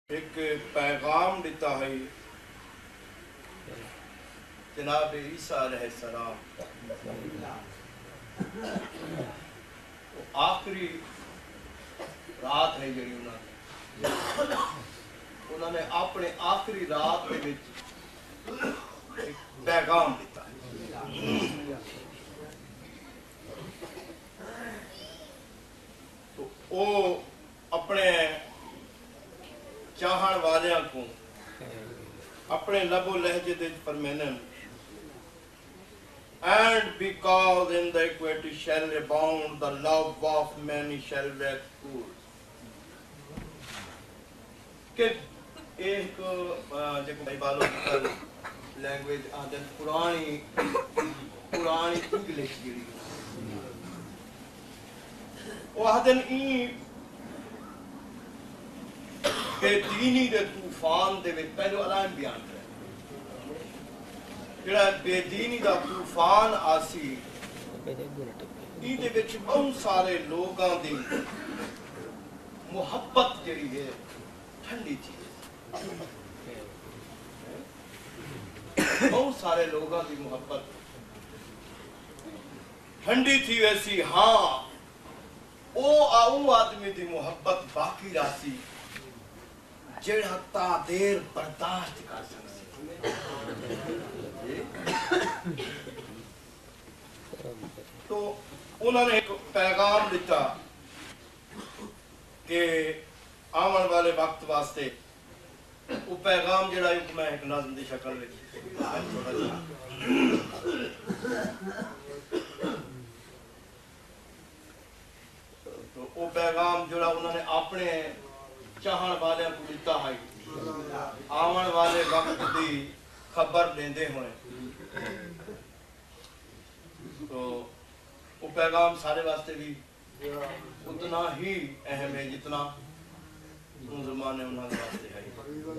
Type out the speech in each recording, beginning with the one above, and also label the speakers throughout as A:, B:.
A: ایک پیغام دیتا ہے جناب عیسیٰ علیہ السلام. آخری رات ہے جڑی انہوں نے اپنے آخری رات کے ایک پیغام دیتا ہے. تو وہ اپنے چاہن والیاں کو اپنے لب و لہجے دے فرمینن and because in the equity shall abound the love of many shall wax cool. کہ ایک جو بائبل لینگویج آدھے پرانی انگلش جڑی وہ آدھے بے دینی دے طوفان دے وچ پہلو علائم بیان کرے جڑا بے دینی دا طوفان آسی ای دے وچ بہت سارے لوگاں دی محبت جڑی ہے ٹھنڈی تھی. بہت سارے لوگاں دی محبت ٹھنڈی تھی ویسی. ہاں او آدمی دی محبت باقی راسی جڑا تا دیر برداشت کر سکتے. تو انہوں نے ایک پیغام دیتا کہ آمن والے وقت واسطے. وہ پیغام جڑا میں ایک نظم دی شکل تو وہ پیغام جڑا انہوں نے اپنے چاہن والے کو دیتا ہے آمن والے وقت دی خبر لیندے ہوئے. تو وہ پیغام سارے واسطے بھی اتنا ہی اہم ہے جتنا ان زمانے انہوں نے واسطے ہے.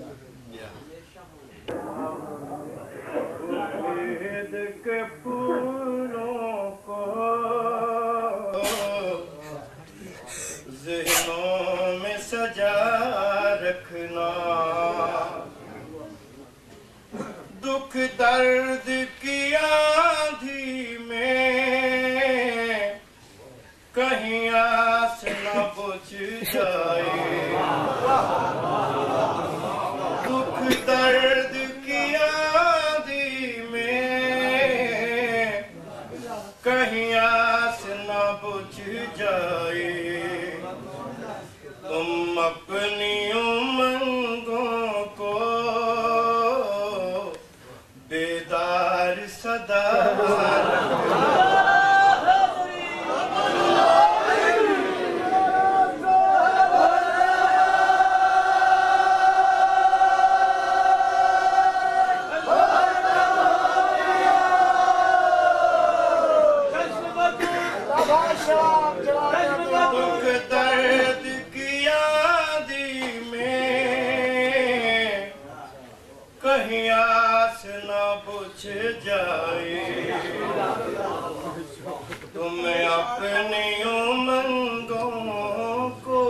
A: عید کے پھولوں کو ذہنوں میں سجا رکھنا, دکھ درد کی آندھی میں کہیں آس نہ بجھ جائے. دکھ درد کی آندھی میں کہیں آس نہ بجھ جائے. تم اپنی امنگوں کو بیدار صدا جائے. تم اپنی امنگوں کو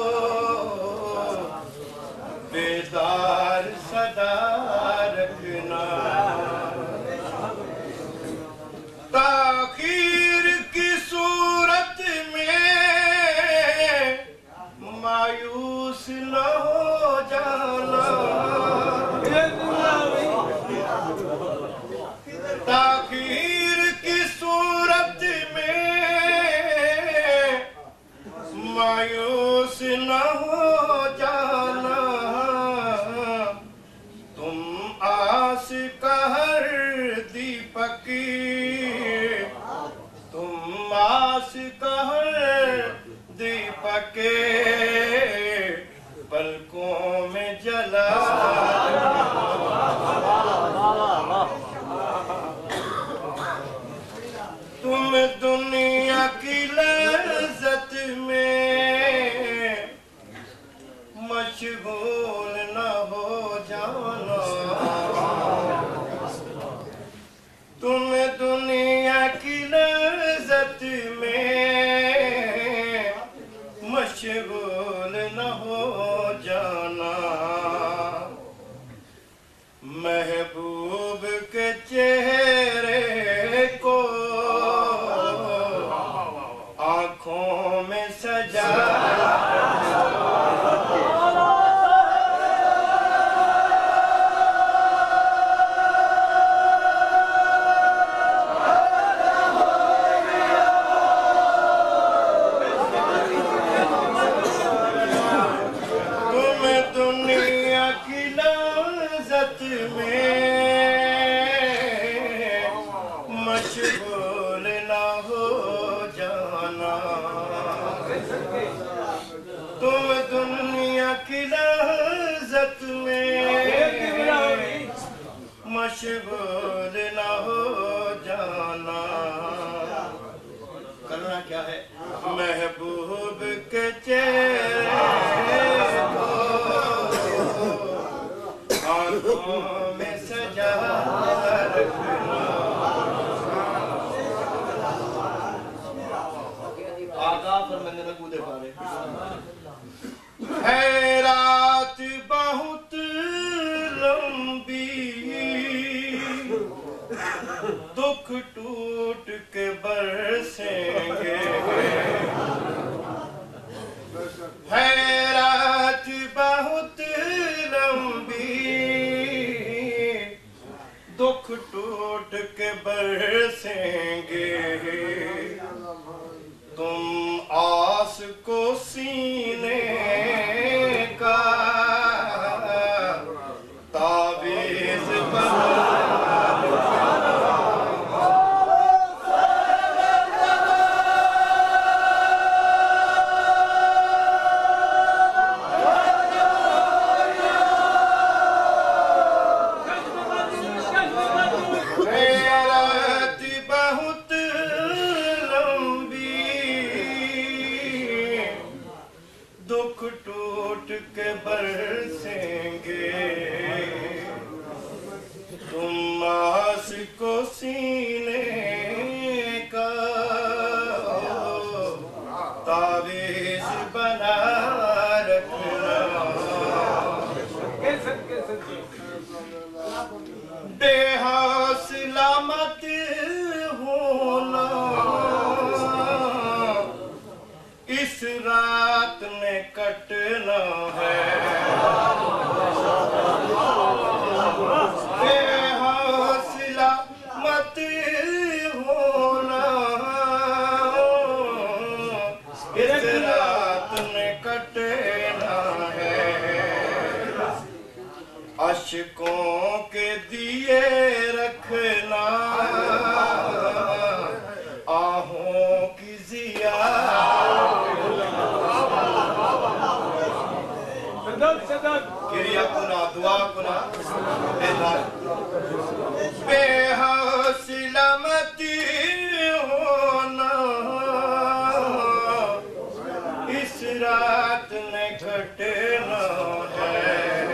A: بیدار صدا رکھنا. تاخیر کی صورت میں مایوس نہ ہو جانا. تاخیر کی صورت میں مایوس نہ ہو جانا. تم آس کا ہر دیپک, تم آس کا ہر دیپک پلکوں میں جلا. تم دنیا کی لذت میں مشغول نہ ہو جانا. تم دنیا کی لذت میں مشغول نہ ہو جانا. میں مشغول نہ ہو جانا تم دنیا کی لذت میں مشغول نہ ہو جانا کرنا کیا ہے محبوب کے چہرے کو آنکھوں میں سجا رکھنا آقا فرمانے لگو دے پارے ہے رات بہت لمبی دکھ ٹوٹ کے برسیں گے ہے رات بہت لمبی دکھ ٹوٹ کے برسیں گے تم آس کو سینے کا تعویذ بنا دکھ ٹوٹ کے برسیں گے تم آس کو سینے کا تعویذ بنا رکھنا بے حوصلہ مت ہونا اس رات میں کٹنا ہے بے حوصلہ مت ہونا اس رات میں کٹنا ہے اشکوں کے دیے رکھنا آہوں کی ضیا کریا کنا دعا کنا بے حوصلہ مت ہونا اس رات میں کٹنا ہے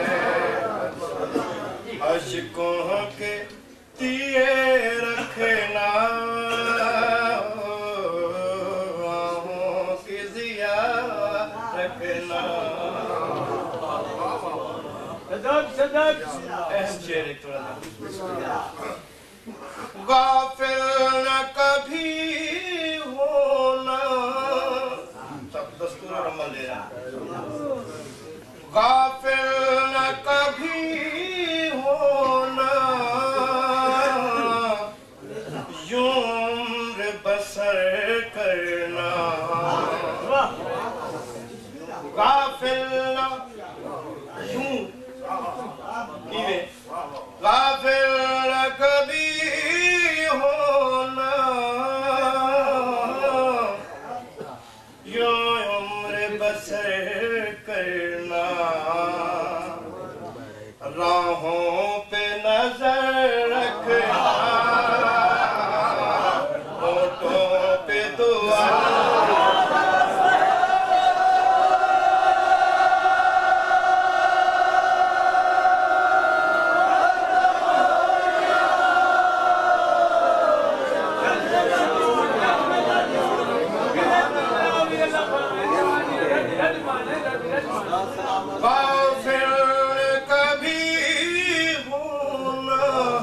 A: اشکوں کے دیے رکھنا آہوں کی ضیا رکھنا اہم شعر ایک تھوڑا تھا غافل نہ کبھی ہونا سب دستور اور عمل لے رہا غافل نہ کبھی ہونا یوں عمر بسر کرنا غافل نہ یوں غافل نہ کبھی ہونا یوں عمر بسر کرنا راہوں پہ نظر رکھنا ہونٹوں پہ دعا غافل کبھی ہونا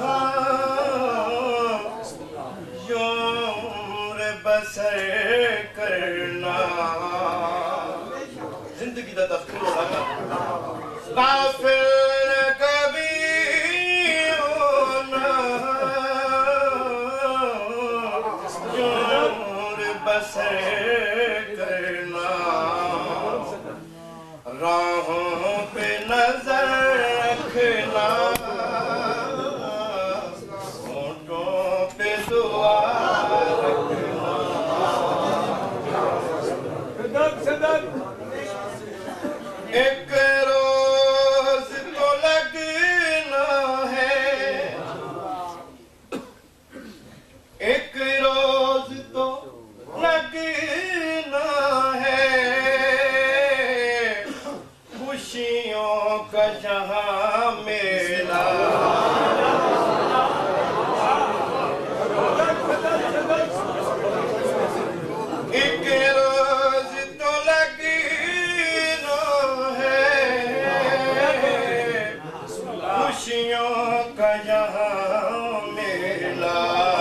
A: یوں عمر بسر کرنا زندگی دا دستور ہونا غافل کبھی ہونا یوں عمر بسر کرنا راہوں پہ نظر رکھنا یہاں میلا ایک روز تو لگی نہ ہے خوشیوں کا یہاں میلا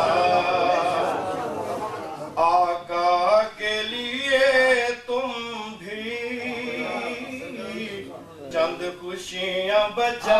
A: آقا کے لیے تم بھی چند خوشیاں بچا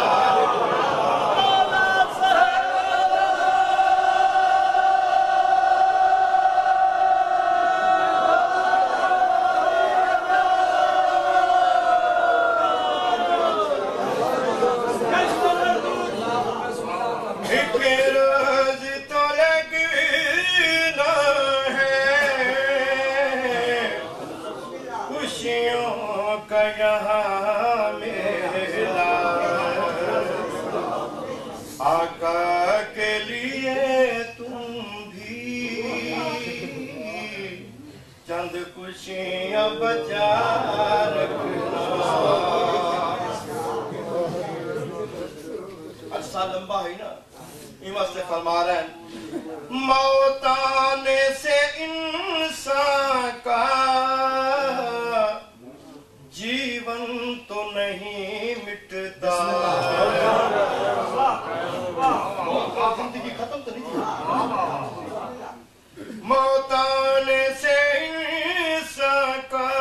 A: آقا کے لیے تم بھی چند خوشیاں بچا رکھنا عرصہ لمبا ہے نا امام سے فرما رہے ہیں موت آنے سے انسان کا جیون تو نہیں مٹتا زندگی ختم تو نہیں موت آنے سے انسان کا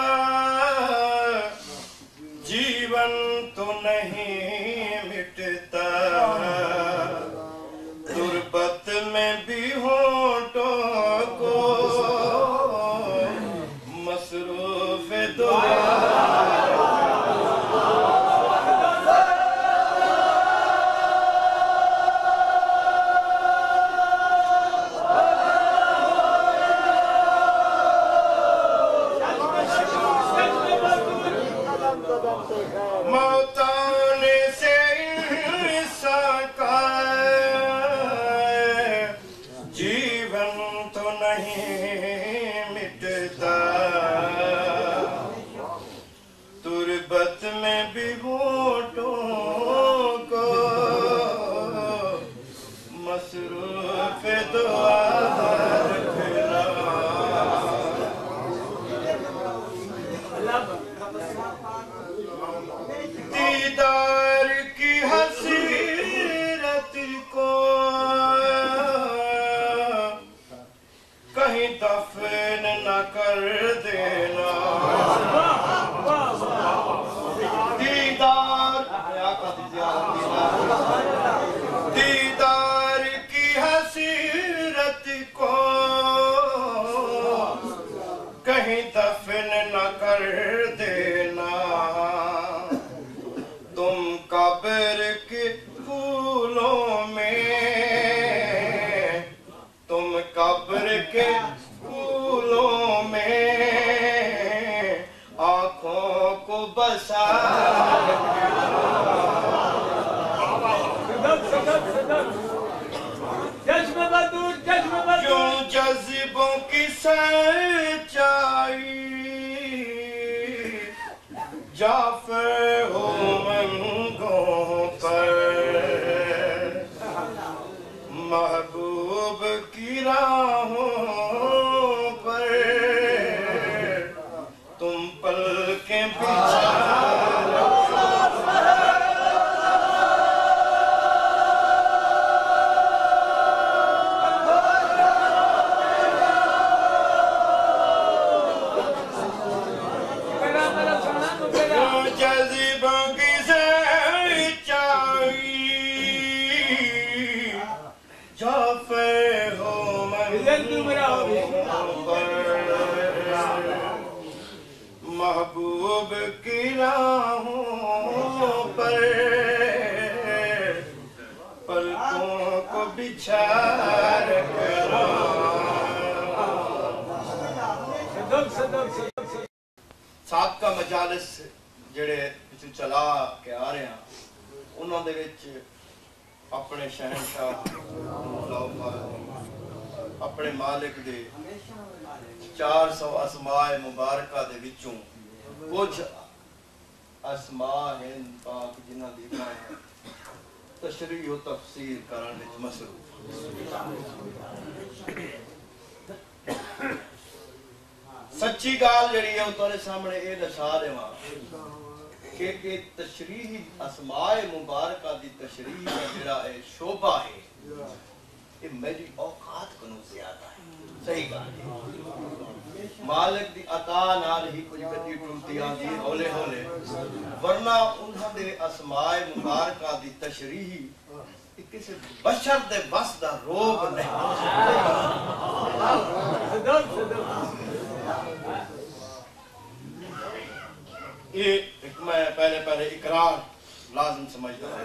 A: جیون تو نہیں مٹتا تربت میں بھی ہونٹوں کو مصروف دعا موت آنے سے انسان کا جیون تو نہیں مٹتا تربت میں بھی ہونٹوں کو مصروف دعا رکھنا دیدار کی حسرت کو کہیں دفن نہ کر دینا دیدار کی حسرت کو کہیں دفن نہ کر دینا تم قبر کے پھولوں میں تم قبر کے پھولوں میں آنکھوں کو بسا یوں جذبوں کی سچائی جعفر ہو منگوں پر محبوب کی راہوں پر تم پلکیں بچھا محبوب کی راہوں پر پلکوں کو بچھا رکھنا سابقہ مجالس جڑے پچھو چلا کے آ رہے ہیں انہوں دے وچ اپنے شہنشاہ اپنے مالک دے 400 اسماء مبارکہ دے وچوں کچھ اسماء ہیں پاک جنہ دی میں تشریح و تفسیر کرنے مصروف سچی گال جڑی ہے تمہارے سامنے یہ دسا دیا کہ تشریح اسماء مبارکہ دی تشریح کا جڑا ہے شعبہ ہے یہ میری اوقات کو زیادہ ہے صحیح گال مالک دی عطا نال ہی کچھ گدی ٹوٹتی آندی ہولے ہولے ورنہ انہاں دے اسماء مبارکہ دی تشریح کسی بشر دے بس دا روگ نہیں یہ میں پہلے اقرار لازم سمجھتا ہوں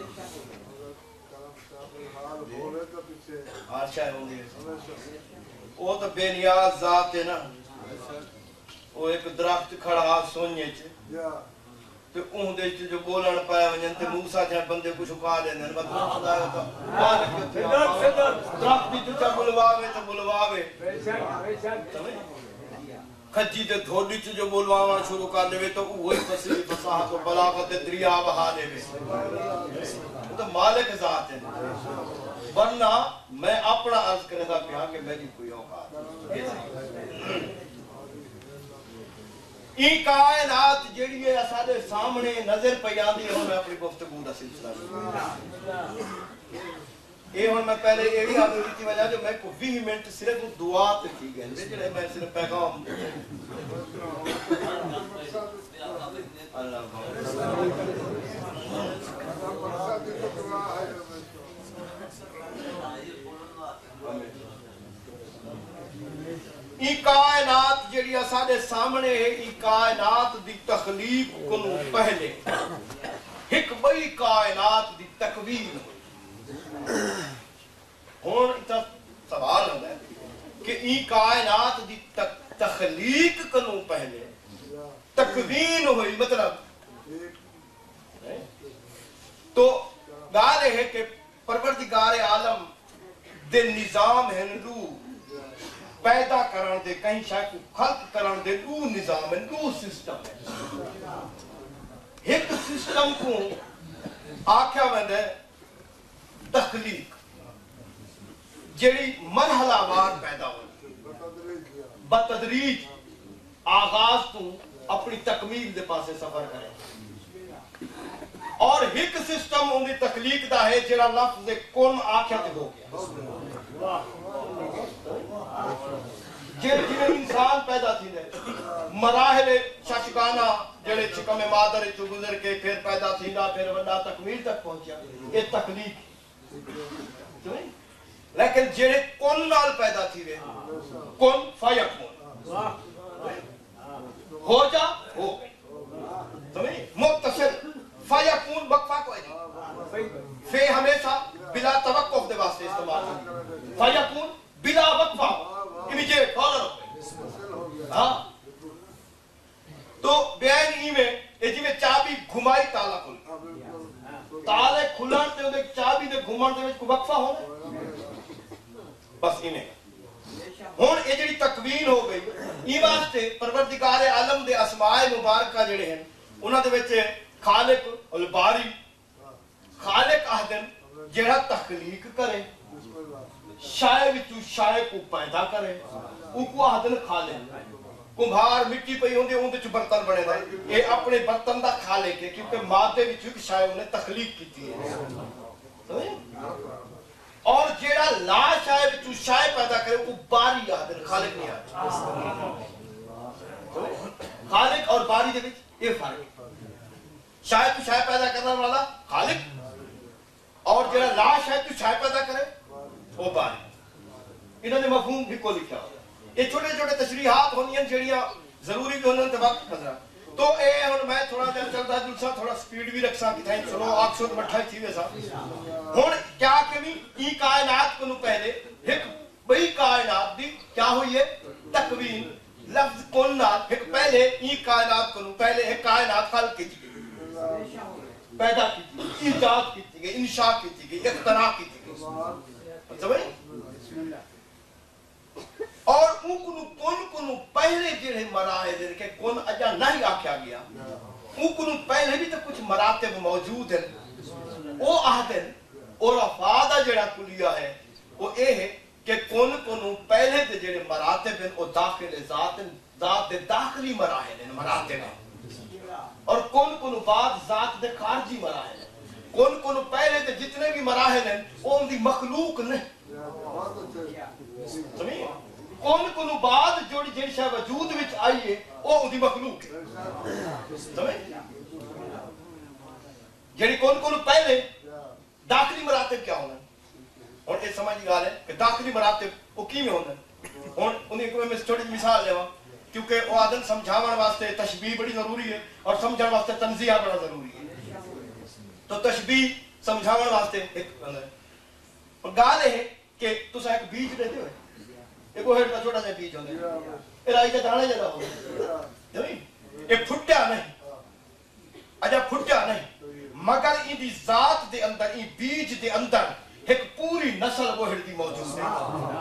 A: آشاء ہوں گے وہ تو بے نیاز ذات ہے نا وہ ایک درخت کھڑا سونیے چھے تو اون دے جو بولن پائے ونجن تے موسیٰ جہاں بندے کو شکا لیں دیں درخت بھی چا بلواوے تو بلواوے کھجی تے دھوڑی جو بولوانا شروع کر دے تو وہی فصیح فصاحت و بلاغت دریا بہا دے وہ تو مالک ذات ہے ورنہ میں اپنا عرض کرنے دا پیا کہ میری کوئی اوقات یہ کائنات جڑی ہے اساڈے سامنے نظر پئی آندی ہے میں اپنی گفتگو دا سلسلہ یہ ہن میں پہلے یہ بھی آپ کی وجہ جو میں کو 20 منٹ صرف دعا تے کی گئے جڑے میں صرف پیغام اللہ ای کائنات جڑی اساڈے سامنے ہے ای کائنات دی تخلیق کو پہلے ایک بڑی کائنات دی تکوین ہن اتنا سوال ہوتا ہے کہ ای کائنات دی تخلیق کو پہلے تکوین ہوئی مطلب تو گال ہے کہ پروردگار عالم دے نظام ہندو پیدا کرن دے کہیں شاید کو خلق کرن دے دو نظام ہے دو سسٹم ہے ایک سسٹم کو آکھیا وندے تخلیق جڑی مرحلہ وار پیدا ہوئی بتدریج آغاز تو اپنی تکمیل دے پاسے سفر کرے اور ایک سسٹم ان دی تخلیق دا ہے جڑا لفظ کن آکھیا تے ہو گیا جنہیں انسان پیدا تھی دے مراحل شاشکانہ جڑے چکم مادر چو گزر کے پھر پیدا تھی دا پھر وڈا تکمیل تک پہنچیا یہ تخلیق لیکن جڑے کن نال پیدا تھی دے کن فیکون ہو جا ہو گئی متصل فیکون وقفہ کوئی نہیں فی ہمیشہ بلا توقف دے واسطے استعمال فیکون بلا وقفہ امیجیٹ فوراً ہو گئی تو بیان ای میں جی میں چابی گھمائی تالا کھل تالے کھلن تے اودے چابی دے گھمن دے وچ کوئی وقفہ ہونا بس ای میں ہن اے جڑی تکوین ہو گئی ای واسطے پروردگار عالم دے اسماء مبارکہ جڑے ہیں انہاں دے وچ خالق الباری خالق آہدن جڑا تخلیق کرے شائع وچوں شائع کو پیدا کرے او کو آہدن خالق کمبھار مٹی پئی ہوندی اون وچ برتن بنے دا اے اپنے برتن دا خالق ہے کیونکہ مادے وچ ایک شائع نے تخلیق کیتی ہے اور جڑا لا شائع وچوں شائع پیدا کرے او باری آہدن خالق نہیں آہدن خالق اور باری دے وچ یہ فرق ہے شاید تو شاید پیدا کرنے والا خالق اور جڑا لا شاید تو شاید پیدا کرے وہ باری انہوں نے مفہوم بھی کو لکھا یہ چھوٹے چھوٹے تشریحات ہونی ہیں جڑیاں ضروری بھی ہونے وقت خزرہ تو اے ہن میں تھوڑا دیر چلتا جلسا تھوڑا سپیڈ بھی رکھ سا کتھائیں چلو آپ سو مٹھائی تھی ویسا ہن کیا کمی ای کائنات کو پہلے ایک بڑی کائنات دی کیا ہوئی ہے تکوین لفظ کن نال ایک پہلے ای کائنات کو پہلے ایک کائنات خلق کی تھی پیدا کی تھی ایجاد کی تھی گئی انشاء کی تھی گئی اختراع کی تھی گئی سمجھے اور ان کو کن پہلے جڑے مراحل کہ کن اجا نہیں آکھیا گیا کو پہلے بھی تو کچھ مراتب موجود ہیں وہ آہدن اور افادہ جڑا کلیہ ہے وہ اے ہے کہ کون پہلے دے جڑے مراتب ہیں وہ داخل ذات دے داخلی مراحل ہیں مراتب ہیں اور کون بعد ذات دے خارجی مراحل ہیں کون پہلے دے جتنے بھی مراحل ہیں وہ ان دی مخلوق نہیں سمجھے کون بعد جوڑی جن شاہ وجود وچ آئیے وہ ان دی مخلوق ہے سمجھے جڑی کون پہلے داخلی مراتب کیا ہونا اور یہ سمجھ گال ہے کہ داخلی مراتب وہ کی میں ہونا اور انہیں کو میں چھوٹی مثال لے ہوں کیونکہ وہ آدم سمجھاون واسطے تشبیہ بڑی ضروری ہے اور سمجھاون واسطے تنزیہ بڑا ضروری ہے تو تشبیہ سمجھاون واسطے ایک اور گال ہے کہ تسا ایک بیج دیتے ہوئے ایک وہ ہیڈ کا چھوٹا سا بیج ہوتا ہے یہ رائی کا دانے جاتا ہوگا یہ پھٹیا نہیں اجا پھٹیا نہیں مگر ان دی ذات دے اندر ان بیج دے اندر ایک پوری نسل وہ ہڑتی موجود ہے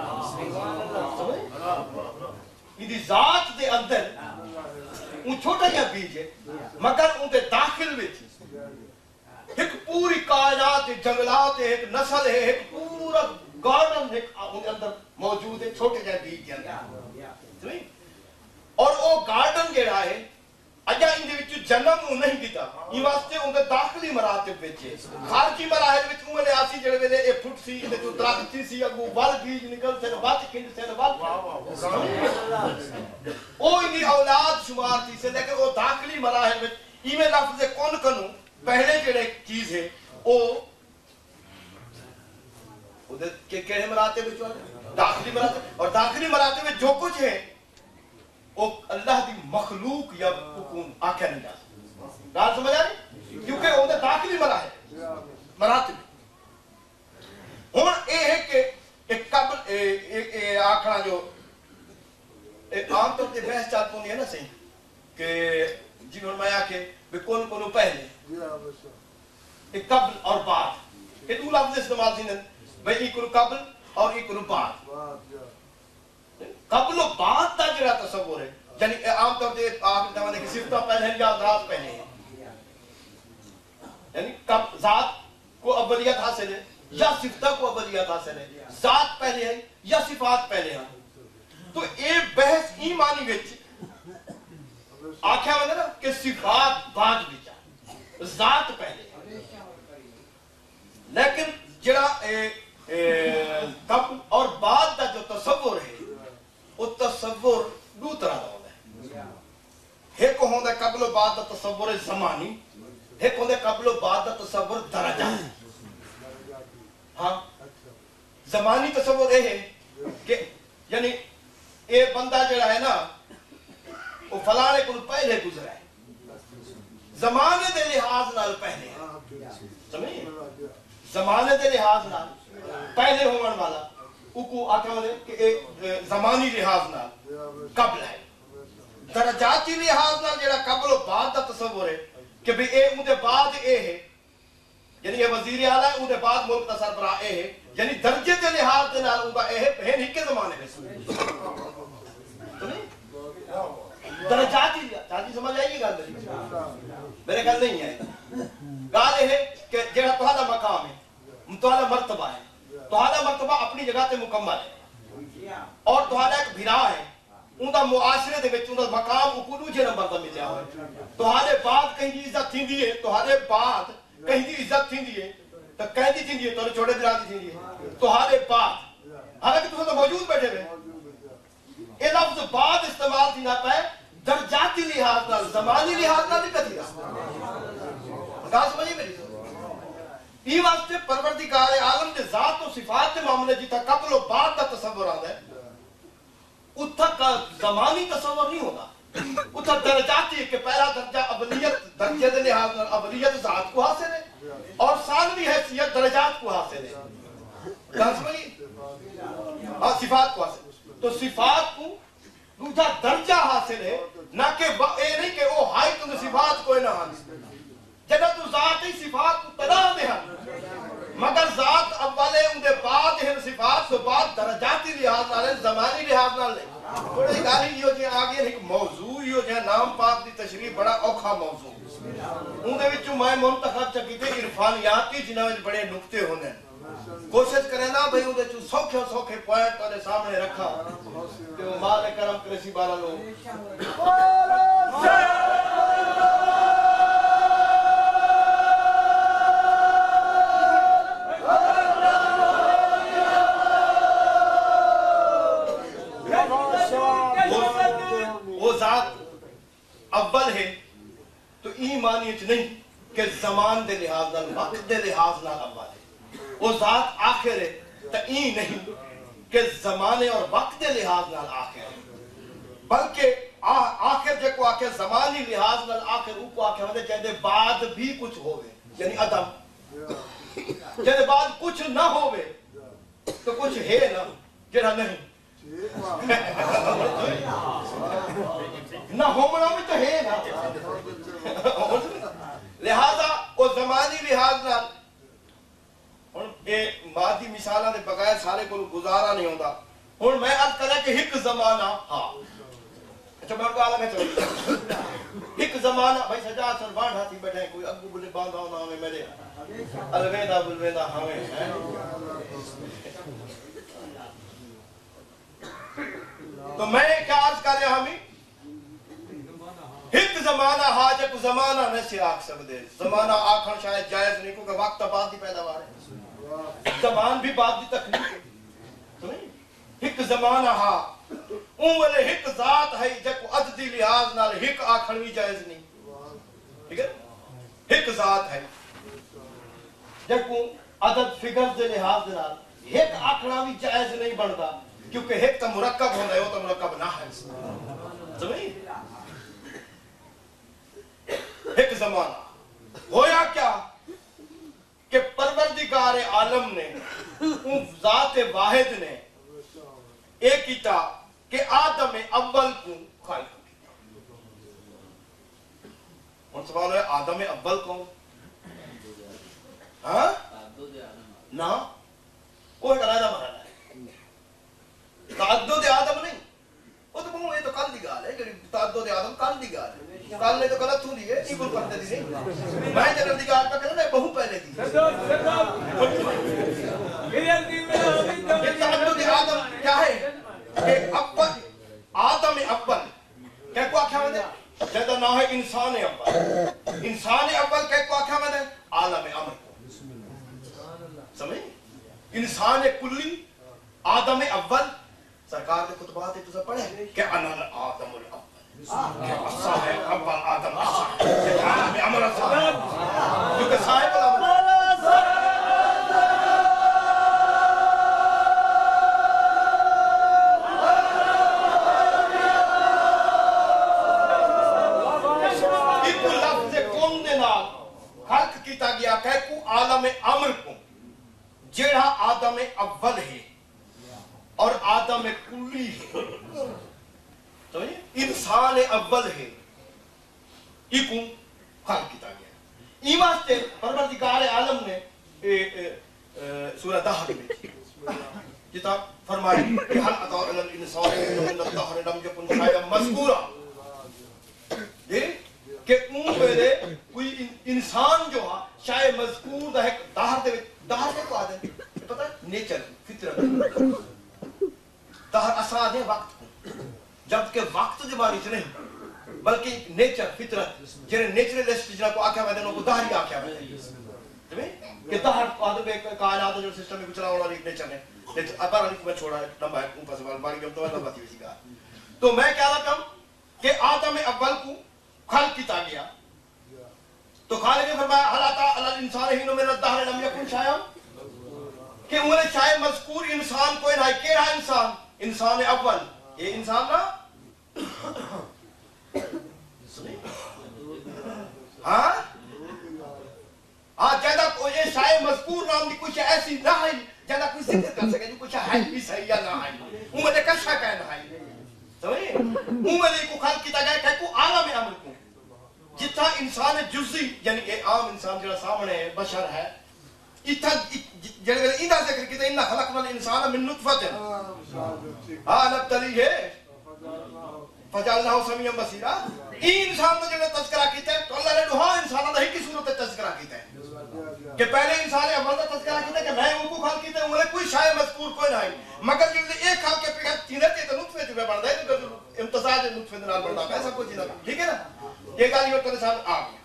A: ان دی ذات دے اندر ان چھوٹا جا بیج ہے مگر ان دے داخل وچ ایک پوری کائنات جنگلات ہے ایک نسل ہے ایک پورا گارڈن ایک ان دے اندر موجود ہے چھوٹے جا بیج کے اندر اور وہ گارڈن جڑا ہے اجا ان دے وچ جنم نہیں کیتا یہ واسطے ان دے داخلی مراتب وچ خارجی مراحل وچ اونے آسی جڑے ویلے اے پھٹ سی تے جو درخت سی اگوں ول بیج نکل تے بات کنڈ سے ول او ان دی اولاد شمار تھی سے لیکن وہ داخلی مراحل وچ ایویں لفظ کون کنو پہلے جڑے چیز ہے او دے کیڑے مراتب وچ داخلی مراتب اور داخلی مراتب وچ جو کچھ ہے وہ اللہ دی مخلوق یا حکم آکھیا نہیں جا گال سمجھ آئی کیونکہ وہ داخلی مراتب ہن اے ہے کہ ایک قبل آکھنا جو عام طور تے بحث چاہتا ہوں ہے نا صحیح کہ جی میں آکھے کہ کون پہلے ایک قبل اور بعد یہ دو لفظ استعمال تھی بھئی ایک قبل اور ایک بعد قبل و بعد تا جڑا تصور ہے یعنی عام طور تے آپ نے کہ صفتہ پہلے ہیں یا ذات پہلے ہیں یعنی ذات کو اولیت حاصل ہے یا صفتہ کو اولیت حاصل ہے ذات پہلے ہے یا صفات پہلے ہیں تو اے بحث ایمانی وچ آکھیا وے نا کہ صفات بعد وچ ذات پہلے لیکن جڑا قبل اور بعد دا جو تصور ہے وہ تصور دو طرح دا ہوتا ہے ایک ہوتا ہے قبل و بعد دا تصور زمانی ایک ہوتا ہے قبل و بعد دا تصور درجہ ہاں زمانی تصور یہ ہے کہ یعنی اے بندہ جڑا ہے نا وہ فلانے کو پہلے گزرا ہے زمانے دے لحاظ نال پہلے سمجھے زمانے دے لحاظ نال پہلے ہونے والا کو آکھا کہ زمانی لحاظ نال قبل ہے درجاتی لحاظ نال جڑا قبل و بعد دا تصور ہے کہ بھی اے ان دے بعد اے ہے یعنی یہ وزیر اعلیٰ ہے ان دے بعد ملک دا سربراہ اے ہے یعنی درجے دے لحاظ دے نال ان دا اے ہے نہیں کے زمانے میں درجاتی چاہتی سمجھ آئیے گا میرے گل نہیں ہے گال ہے کہ جڑا تہاڈا مقام ہے تہاڈا مرتبہ ہے تہاڈا مرتبہ اپنی جگہ تے مکمل ہے اور تہاڈا ایک بھرا ہے ان دا معاشرے دے وچ ان دا مقام کو دوجے نمبر تے ملیا ہوئے تہاڈے بعد کہیں دی عزت تھیندی ہے تہاڈے بعد کہیں دی عزت تھیندی ہے تے کہیں دی تھیندی ہے تو چھوٹے برا دی تھیندی ہے تہاڈے بعد حالانکہ تساں تو موجود بیٹھے ہوئے اے لفظ بعد استعمال تھی نہ پے درجاتی لحاظ نال زمانی لحاظ نال نہیں کدی گل سمجھی میری یہ واسطے پروردگار عالم دے ذات و صفات دے معاملے جتھا قبل و بعد دا تصور آتا ہے اتھا کا زمانی تصور نہیں ہوتا اتھا درجاتی ہے کہ پہلا درجہ اولیت درجے دے لحاظ اولیت ذات کو حاصل ہے اور ثانوی حیثیت درجات کو حاصل ہے گل سمجھی اور صفات کو حاصل تو صفات کو دوسرا درجہ حاصل ہے نہ کہ اے نہیں کہ وہ ہائی تو صفات کو نہ حاصل جگہ تو ذات ہی صفات کو تدا دے مگر ذات اولے ان دے بعد ہیں صفات سے بعد درجاتی لحاظ نال زمانی لحاظ نال تھوڑی گالی یہ جو آگے ایک موضوع یہ جو نام پاک دی تشریح بڑا اوکھا موضوع ان دے وچوں میں منتخب چکیتے عرفانیات کی جنہاں وچ بڑے نقطے ہوندے ہیں کوشش کرے نا بھئی ان دے چوں سوکھے سوکھے پوائنٹ تہاڈے سامنے رکھا تے او مالک کرم کرے سی بارا لو وہ ذات اول ہے تو ایمانی اچ نہیں کہ زمان دے لحاظ نال وقت دے لحاظ نال اول ہے وہ ذات آخر ہے تو این نہیں کہ زمانے اور وقت دے لحاظ نال آخر ہے بلکہ آخر جے کو آخر زمانی لحاظ نال آخر او کو آخر ہوندے جہدے بعد بھی کچھ ہوئے یعنی عدم جہدے بعد کچھ نہ ہوئے تو کچھ ہے نا جہاں نہیں نہ ہومنا بھی تو ہے نا لہذا وہ زمانی لحاظ نال ہن اے مادی مثالاں دے بغیر سارے کو گزارا نہیں ہوندا ہن میں عرض کرا کہ ایک زمانہ ہاں اچھا میں گل میں چل ایک زمانہ بھائی سجا سربان ہاتھی بیٹھے کوئی اگو بلے باندھا ہونا ہمیں میرے الویدا بلویدا ہمیں تو میں کیا عرض کر رہا ہمیں ایک زمانہ ہاں جب زمانہ نہ سے آکھ سکتے زمانہ آکھن شاید جائز نہیں کیونکہ وقت بعد دی پیداوار ہے زمان بھی بعد دی تخلیق ہے ایک زمانہ ہاں اون والے ایک ذات ہے جب عددی لحاظ نال ایک آکھن بھی جائز نہیں ٹھیک ہے ایک ذات ہے جب عدد فگر دے لحاظ نال ایک آکھنا بھی جائز نہیں بنتا کیونکہ ایک تو مرکب ہوتا ہے وہ تو مرکب نہ ہے سمجھیں ایک زمانہ ہویا کیا کہ پروردگار عالم نے ذات واحد نے ایک کیتا کہ آدم اول کو خالق کیا اور سوال ہے آدم اول کون ہاں نا کوئی علیحدہ مرحلہ ہے تعدد آدم نہیں وہ تو بہو یہ تو کل دی گال ہے کہ تعدد آدم کل دی گال ہے کل نے تو غلط ہوں دی ہے یہ کوئی پڑھتے دی نہیں میں جنرل دی گال پہ کہنا میں بہو پہلے دی یہ تعدد آدم کیا ہے کہ اول آدم اول کہہ کو آکھا میں جیدہ نہ ہے انسان اول کہہ کو آکھا میں عالم امر سمجھ انسان کلی آدم اول سرکار کے خطبات تو سب پڑھے کہ انا آدم الاول کہ اصح ہے اول آدم اصح کہ عالم امر اصح کیونکہ صاحب الامر خلق کیتا گیا کہ کو عالم امر کو جیڑا آدم اول ہے اور آدم کلی ہے تو انسان اول ہے ایکو خلق کیتا گیا ای واسطے پروردگار عالم نے سورہ دہر میں جتا فرمائی کہ حل اتا علی الانسان من الدهر لم يكن شيئا مذکورا کہ اون ویلے کوئی انسان جو ہے شاید مذکور دا ہے دہر کو آدھے پتہ ہے نیچر فطرت دہر اساد ہے وقت جبکہ وقت جبانی سے نہیں بلکہ نیچر فطرت جنہیں نیچرلسٹ جنہاں کو آکھا میں دینا کو دہر ہی آکھا میں کہ دہر کو آدھے بے کائنات جو سسٹم میں کچھ راوڑا ایک نیچر ہے اپر علی کو میں چھوڑا ہے لمبا ہے اوپر سے باری گم تو ہے لمبا تھی ویسی کہا تو میں کیا رکھا ہوں کہ آدم اول کو خلق کیتا گیا تو خالق نے فرمایا حل اتا علی الانسان حین من الدهر لم يكن شيئا کہ انہیں شاید مذکور انسان کوئی نہ کہہ رہا انسان اول یہ انسان نہ ہاں جیدہ یہ شاید مذکور نام دی کچھ ایسی نہ ہے جیدہ کوئی ذکر کر سکے جو کچھ ہے بھی صحیح یا نہ ہے انہیں کشا کہنا ہے سمجھے انہیں کو خلق کیتا گیا کہ کو عالم امر کو جتھا انسان جزئی یعنی کہ عام انسان جڑا سامنے ہے بشر ہے اتھا جڑے انہاں ذکر کیتا ان خلقنا الانسان من نطفہ نبتلی ہے فجعلناہ سمیعا بصیرا این انسان نے جنہیں تذکرہ کیتا ہے تو اللہ نے دوہا انسانہ دا ہی کی صورت تذکرہ کیتا ہے کہ پہلے انسان اول دا تذکرہ کیتا ہے کہ میں ان کو خلق کیتا ہے انہیں کوئی شاید مذکور کوئی نہ ہے مگر جب ایک خلق کے پیغت چیزیں تھے تو نطفے جو بڑھ دائے تو امتزاج نطفے دنال بڑھ دائے ایسا کوئی چیزیں ٹھیک ہے نا یہ گالی اور انسان آ گیا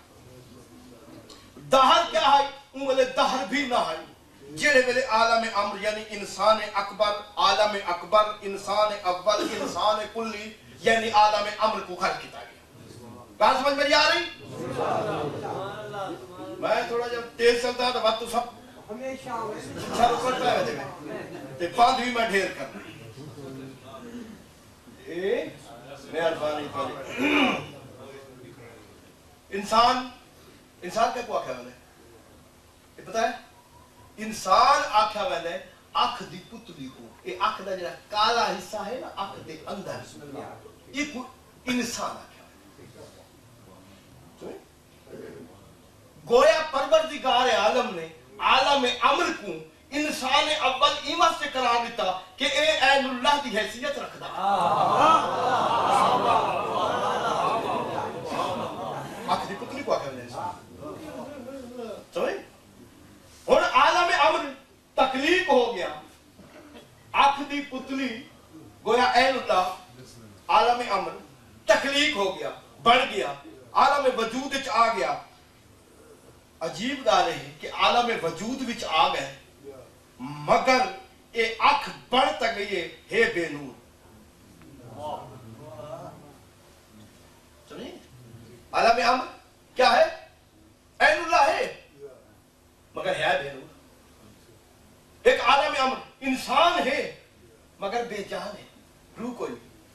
A: دہر کیا ہے انہیں دہر بھی نہ ہے جڑے ویلے عالم امر یعنی انسان اکبر عالم اکبر انسان اول انسان کلی یعنی عالم امر کو خلق کیتا گیا بات سمجھ میں آ رہی میں تھوڑا جب تیز چلتا ہے تو بات تو سب ہمیشہ رکھتا ہے ویسے میں پاند بھی میں ڈھیر کرنا مہربانی کرے انسان کا کو آکھا والے یہ پتہ ہے انسان آکھا والے اکھ دی پتلی کو یہ اکھ دا جڑا کالا حصہ ہے نا اکھ دے اندر یہ کو انسان آکھا والے گویا پروردگار عالم نے عالم امر کو انسان اول ایمان سے قرار دیتا کہ اے عین اللہ دی حیثیت رکھدا اکھ دی پتلی کو آکھا والے انسان سمجھ اور عالم امر تخلیق ہو گیا آنکھ دی پتلی گویا عین اللہ عالم امر تخلیق ہو گیا بڑھ گیا عالم وجود وچ آ گیا عجیب گال ہے کہ عالم وجود وچ آ گئے مگر اے آنکھ بڑھتا گئی ہے بے نور سمجھیں عالم امر کیا ہے عین اللہ ہے مگر ہے بے نور ایک عالم امر انسان ہے مگر بے جان ہے روح کوئی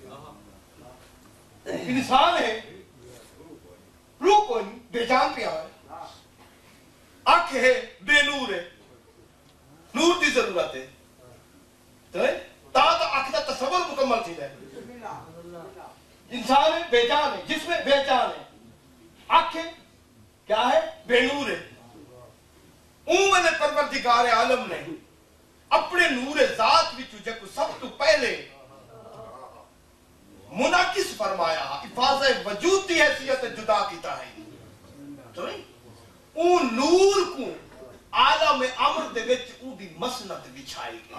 A: انسان ہے روح کوئی بے جان پہ آئے آنکھ ہے بے نور ہے نور دی ضرورت ہے تو آنکھ دا تصور مکمل تھی ہے انسان ہے بے جان ہے جس میں بے جان ہے آنکھ کیا ہے بے نور ہے میں پروردگار عالم نے اپنے نور ذات وچوں جب سب تو پہلے منعکس فرمایا حفاظ وجود کی حیثیت جدا کیتا ہے تو نہیں اون نور کو عالم امر دے وچ اون دی مسند بچھائی گئی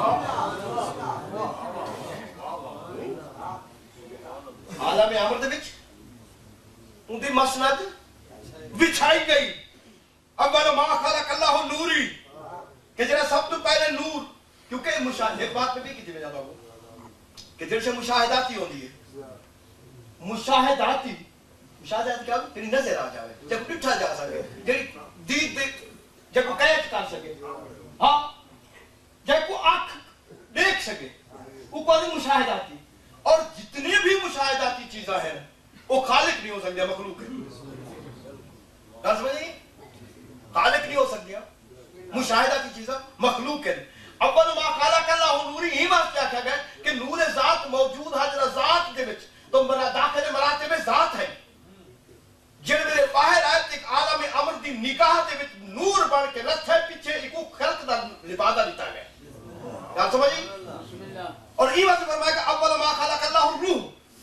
A: عالم امر دے وچ اون دی مسند بچھائی گئی اول ما خلق اللہ نوری کہ جنہا سب تو پہلے نور کیونکہ ایک بات میں بھی کی میں جاتا ہوں کہ جنہا سے مشاہداتی ہوندی ہے مشاہداتی کیا ہوگی تیری نظر آ جاوے جب ڈٹھا جا سکے دید دیکھ جب کو قید کر سکے ہاں جب کو آنکھ دیکھ سکے وہ کوئی مشاہداتی اور جتنی بھی مشاہداتی چیزیں ہیں وہ خالق نہیں ہو سکتے مخلوق ہے کہاں سمجھیں خالق نہیں ہو سکتی مشاہدہ کی چیزیں مخلوق ہے اول ما خلق اللہ نوری ہی بات کیا کہا گیا کہ نور ذات موجود ہے جنہا ذات دے وچ تو داخل مراتے میں ذات ہے جن میرے باہر آئے ایک عالم امر دی نگاہ دے وچ نور بڑھ کے رتھ ہے پیچھے ایکو خلق دا لبادہ لیتا گیا کیا سمجھیں اور ہی بات فرمایا کہ اول ما خلق اللہ روح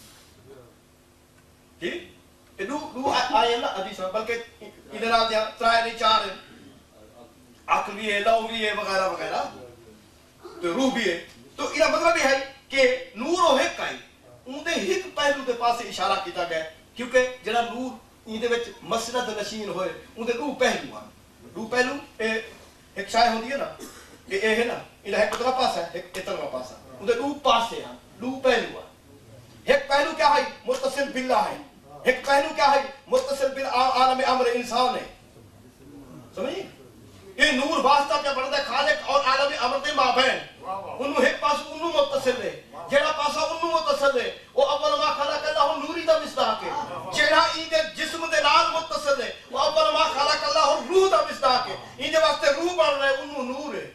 A: ٹھیک روح آئے اللہ حدیث میں بلکہ ادھر آتے ہیں ترائے نہیں چار ہیں عقل بھی ہے لو بھی ہے وغیرہ وغیرہ تو روح بھی ہے تو یہ مطلب ہے کہ نور و حق آئی اندھے ہک پہلو دے پاس اشارہ کیتا گیا کیونکہ جنہا نور اندھے وچ مسند نشین ہوئے اندھے روح پہلو آن روح پہلو ایک شاہ ہوندی ہے نا کہ اے ہے نا انہا ایک اتنا پاس ہے ایک اتنا پاس ہے اندھے روح پاس ہے روح پہلو آن ایک پہلو کیا ہے متصل باللہ ہے ایک پہلو کیا ہے متصل بالعالم امر انسان ہے سمجھیں یہ نور واسطہ کیا بڑھتا ہے خالق اور عالم امر دے مابین انہوں ایک پاس انہوں متصل ہے جیڑا پاسا انہوں متصل ہے وہ اول ما خلق اللہ نوری دا مصداق ہے جیڑا ایدے جسم دے نال متصل ہے وہ اول ما خلق اللہ روح دا مصداق ہے ایدے واسطے روح بڑھ رہے انہوں نور ہے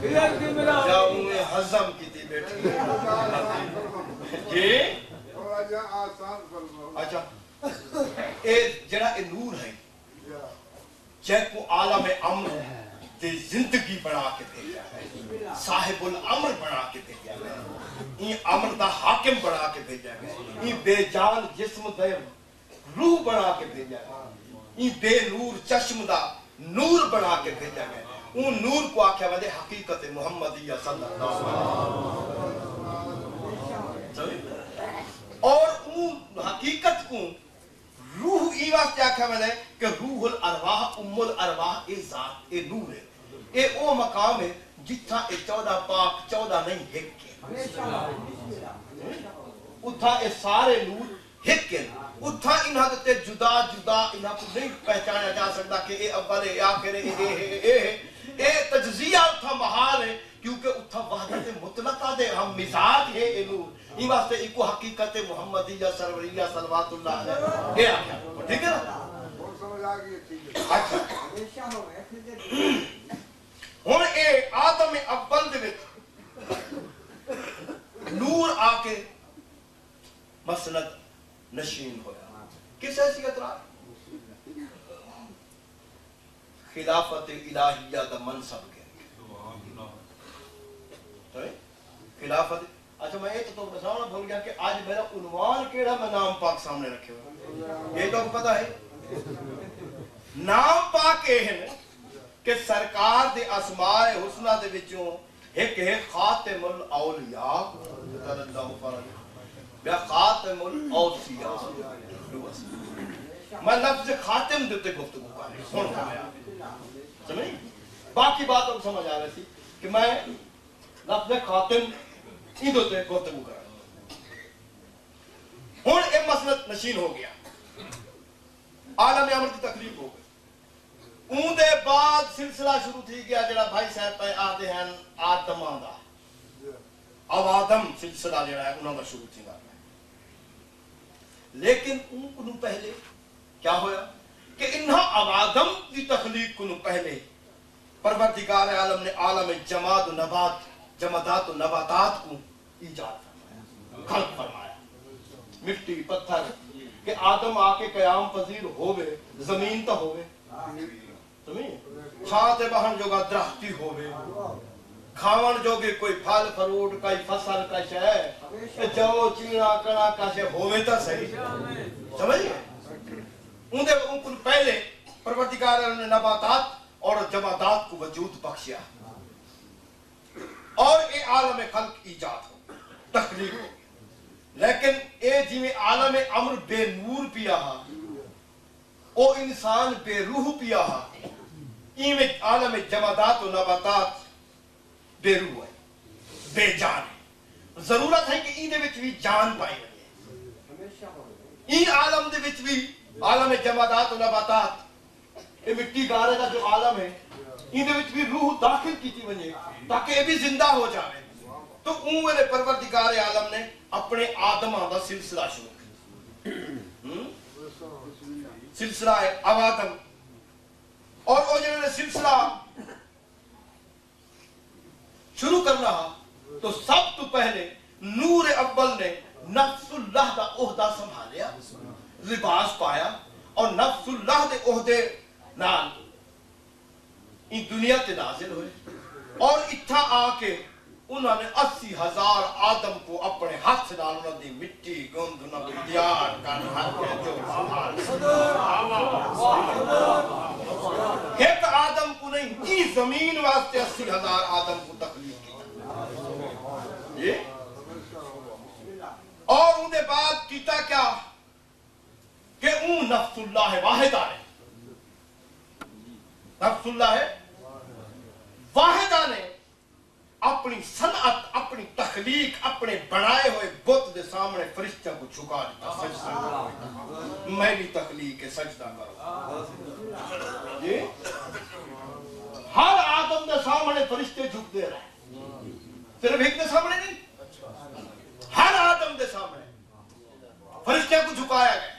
A: حضم کی تھی بیٹھی جی عالم امر تے زندگی بنا کے بھیجا ہے، صاحب الامر بنا کے بھیجا ہے، این امر دا حاکم بنا کے بھیجا ہے، این بے جان جسم دے روح بنا کے بھیجا ہے، این بے نور چشم دا نور بنا کے بھیجا ہے، اون نور کو آکھیا وجہ حقیقت محمدیہ صلی اللہ علیہ وسلم، اور اون حقیقت کو روح ای واسطے آکھیا وجہ کہ روح الارواح ام الارواح اے ذات اے نور ہے، اے او مقام ہے جتھا اے 14 پاک 14 نہیں ایک ہے، اتھا اے سارے نور ایک ہے، اتھا انہاں تے جدا جدا انہاں کو نہیں پہچانا جا سکتا کہ اے اول اے آخر اے تجزیہ اتھا محال ہے، کیونکہ اتھا وحدت مطلقہ دے ہم مزاج ہے اے نور، ای واسطے ایکو حقیقت محمدیہ سروریہ صلوات اللہ علیہ اے آخیا، ٹھیک ہے نا؟ اچھا ہن اے آدم اول دے وچ نور آ کے مسند نشین ہویا، کس حیثیت رہا؟ خلافت الہیہ دا منصب کے خلافت، اچھا میں تو بتاؤں بھول گیا کہ آج میرا عنوان کیڑا میں نام پاک سامنے رکھے ہوئے، یہ تو پتہ ہے نام پاک یہ ہے کہ سرکار دے اسماء حسنہ دے وچوں ایک ہے خاتم الاولیاء یا خاتم الاوصیاء، میں لفظ خاتم دیتے گفتگو کر رہی ہوں، سمجھ باقی بات اب سمجھ آ رہی تھی کہ میں لفظ خاتم ہی دیتے گفتگو کر رہا ہوں، ہن ایک مسند نشین ہو گیا، عالم امر کی تکلیف ہو گئی، اون دے بعد سلسلہ شروع تھی گیا جڑا بھائی صاحب پہ آدھے ہیں آدماں دا اوادم سلسلہ جڑا ہے انہوں دا شروع تھی گا، لیکن ان کو پہلے کیا ہویا کہ انہاں اوادم کی تخلیق کو پہلے پروردگار عالم نے عالم جماد و نبات جمادات و نباتات کو ایجاد فرمایا، خلق فرمایا، مٹی پتھر کہ آدم آ کے قیام پذیر ہوئے، زمین تا ہوئے، چھاتے بہن جو گا درختی ہوئے، کھاون جو گے کوئی پھل فروٹ کوئی فصل کا شے جو چینا کنا کا شے ہوئے تا صحیح، سمجھئے ان کو پہلے پروردگار نے نباتات اور جمادات کو وجود بخشیا اور اے عالم خلق ایجاد ہو تخلیق ہو، لیکن اے جی میں عالم امر بے نور پیا ہا او انسان بے روح پیا ہا، میں عالم جمادات و نباتات بے روح ہے، بے جان ہے، ضرورت ہے کہ این دے وچ بھی جان پائی وجے، این عالم دے وچ بھی عالم جمادات و نباتات یہ مٹی گارے کا جو عالم ہے این دے وچ بھی روح داخل کیتی وجے تاکہ یہ بھی زندہ ہو جائے، تو اون ویلے پروردگار عالم نے اپنے آدماں دا سلسلہ شروع کیا، سلسلہ اوادم، اور وہ جنہوں نے سلسلہ شروع کرنا تو سب تو پہلے نور اول نے نفس اللہ دا عہدہ سنبھالیا، لباس پایا اور نفس اللہ دے عہدے نال ان دنیا تے نازل ہوئے، اور اتھا آ کے انہوں نے 80,000 آدم کو اپنے ہاتھ نال انہوں نے مٹی گند انہوں نے تیار کر ہر کے جو ایک آدم کو نہیں، ای زمین واسطے 80,000 آدم کو تخلیق کی، اور ان دے بعد کیتا کیا کہ اون نفس اللہ واحدہ نے، نفس اللہ واحدہ نے اپنی صنعت اپنی تخلیق اپنے بنائے ہوئے بت دے سامنے فرشتوں کو جھکا دیتا، سجدہ کرو، میری تخلیق ہے سجدہ کرو، یہ ہر آدم دے سامنے فرشتے جھک دے رہے، صرف ایک دے سامنے نہیں، ہر آدم دے سامنے فرشتوں کو جھکایا گیا،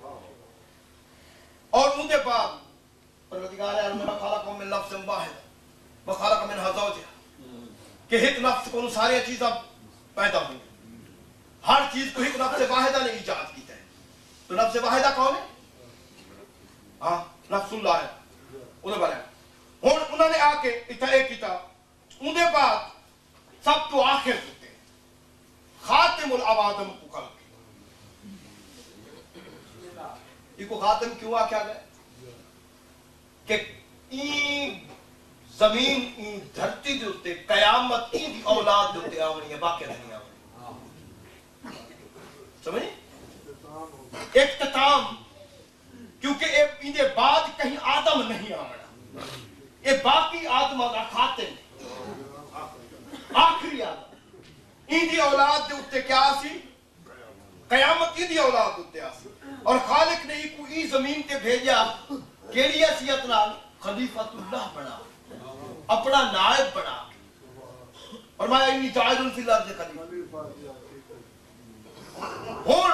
A: اور ان کے بعد پروردگار عالم خلق من نفس واحد وخلق منها زوجها کہ ایک نفس کو ساری چیزیں پیدا ہوئی، ہر چیز کو ایک نفس واحدہ نے ایجاد کیتا ہے، تو نفس واحدہ کون ہے؟ ہاں نفس اللہ ہے، ਉਹਦੇ ਬਾਰੇ ਹੁਣ ਉਹਨਾਂ ਨੇ ਆ ਕੇ ਇੱਥੇ ਇਹ ਕੀਤਾ ਉਹਦੇ ਬਾਅਦ ਸਭ ਤੋਂ ਆਖਿਰ ਉੱਤੇ ਖਾਤਮੁਲ ਅਵਾਦਮ को कल इको खातम क्यों आख्या गया कि ई जमीन ई धरती दे उत्ते कयामत ई दी औलाद दे उत्ते आवनी है बाकी नहीं आवनी समझे इख्तिताम क्योंकि इनके बाद कहीं आदम नहीं आवना ये बाकी आदम का खातिम आखिरी आदम ई दी औलाद दे उत्ते क्या सी कयामत ई दी औलाद उत्ते आसी और खालिक ने इको ई जमीन ते भेजा केड़ी हैसियत नाल खलीफतुल्लाह बना अपना नायब बना और मैं इन्नी जायजुल फिल अर्ज़ खलीफा हुन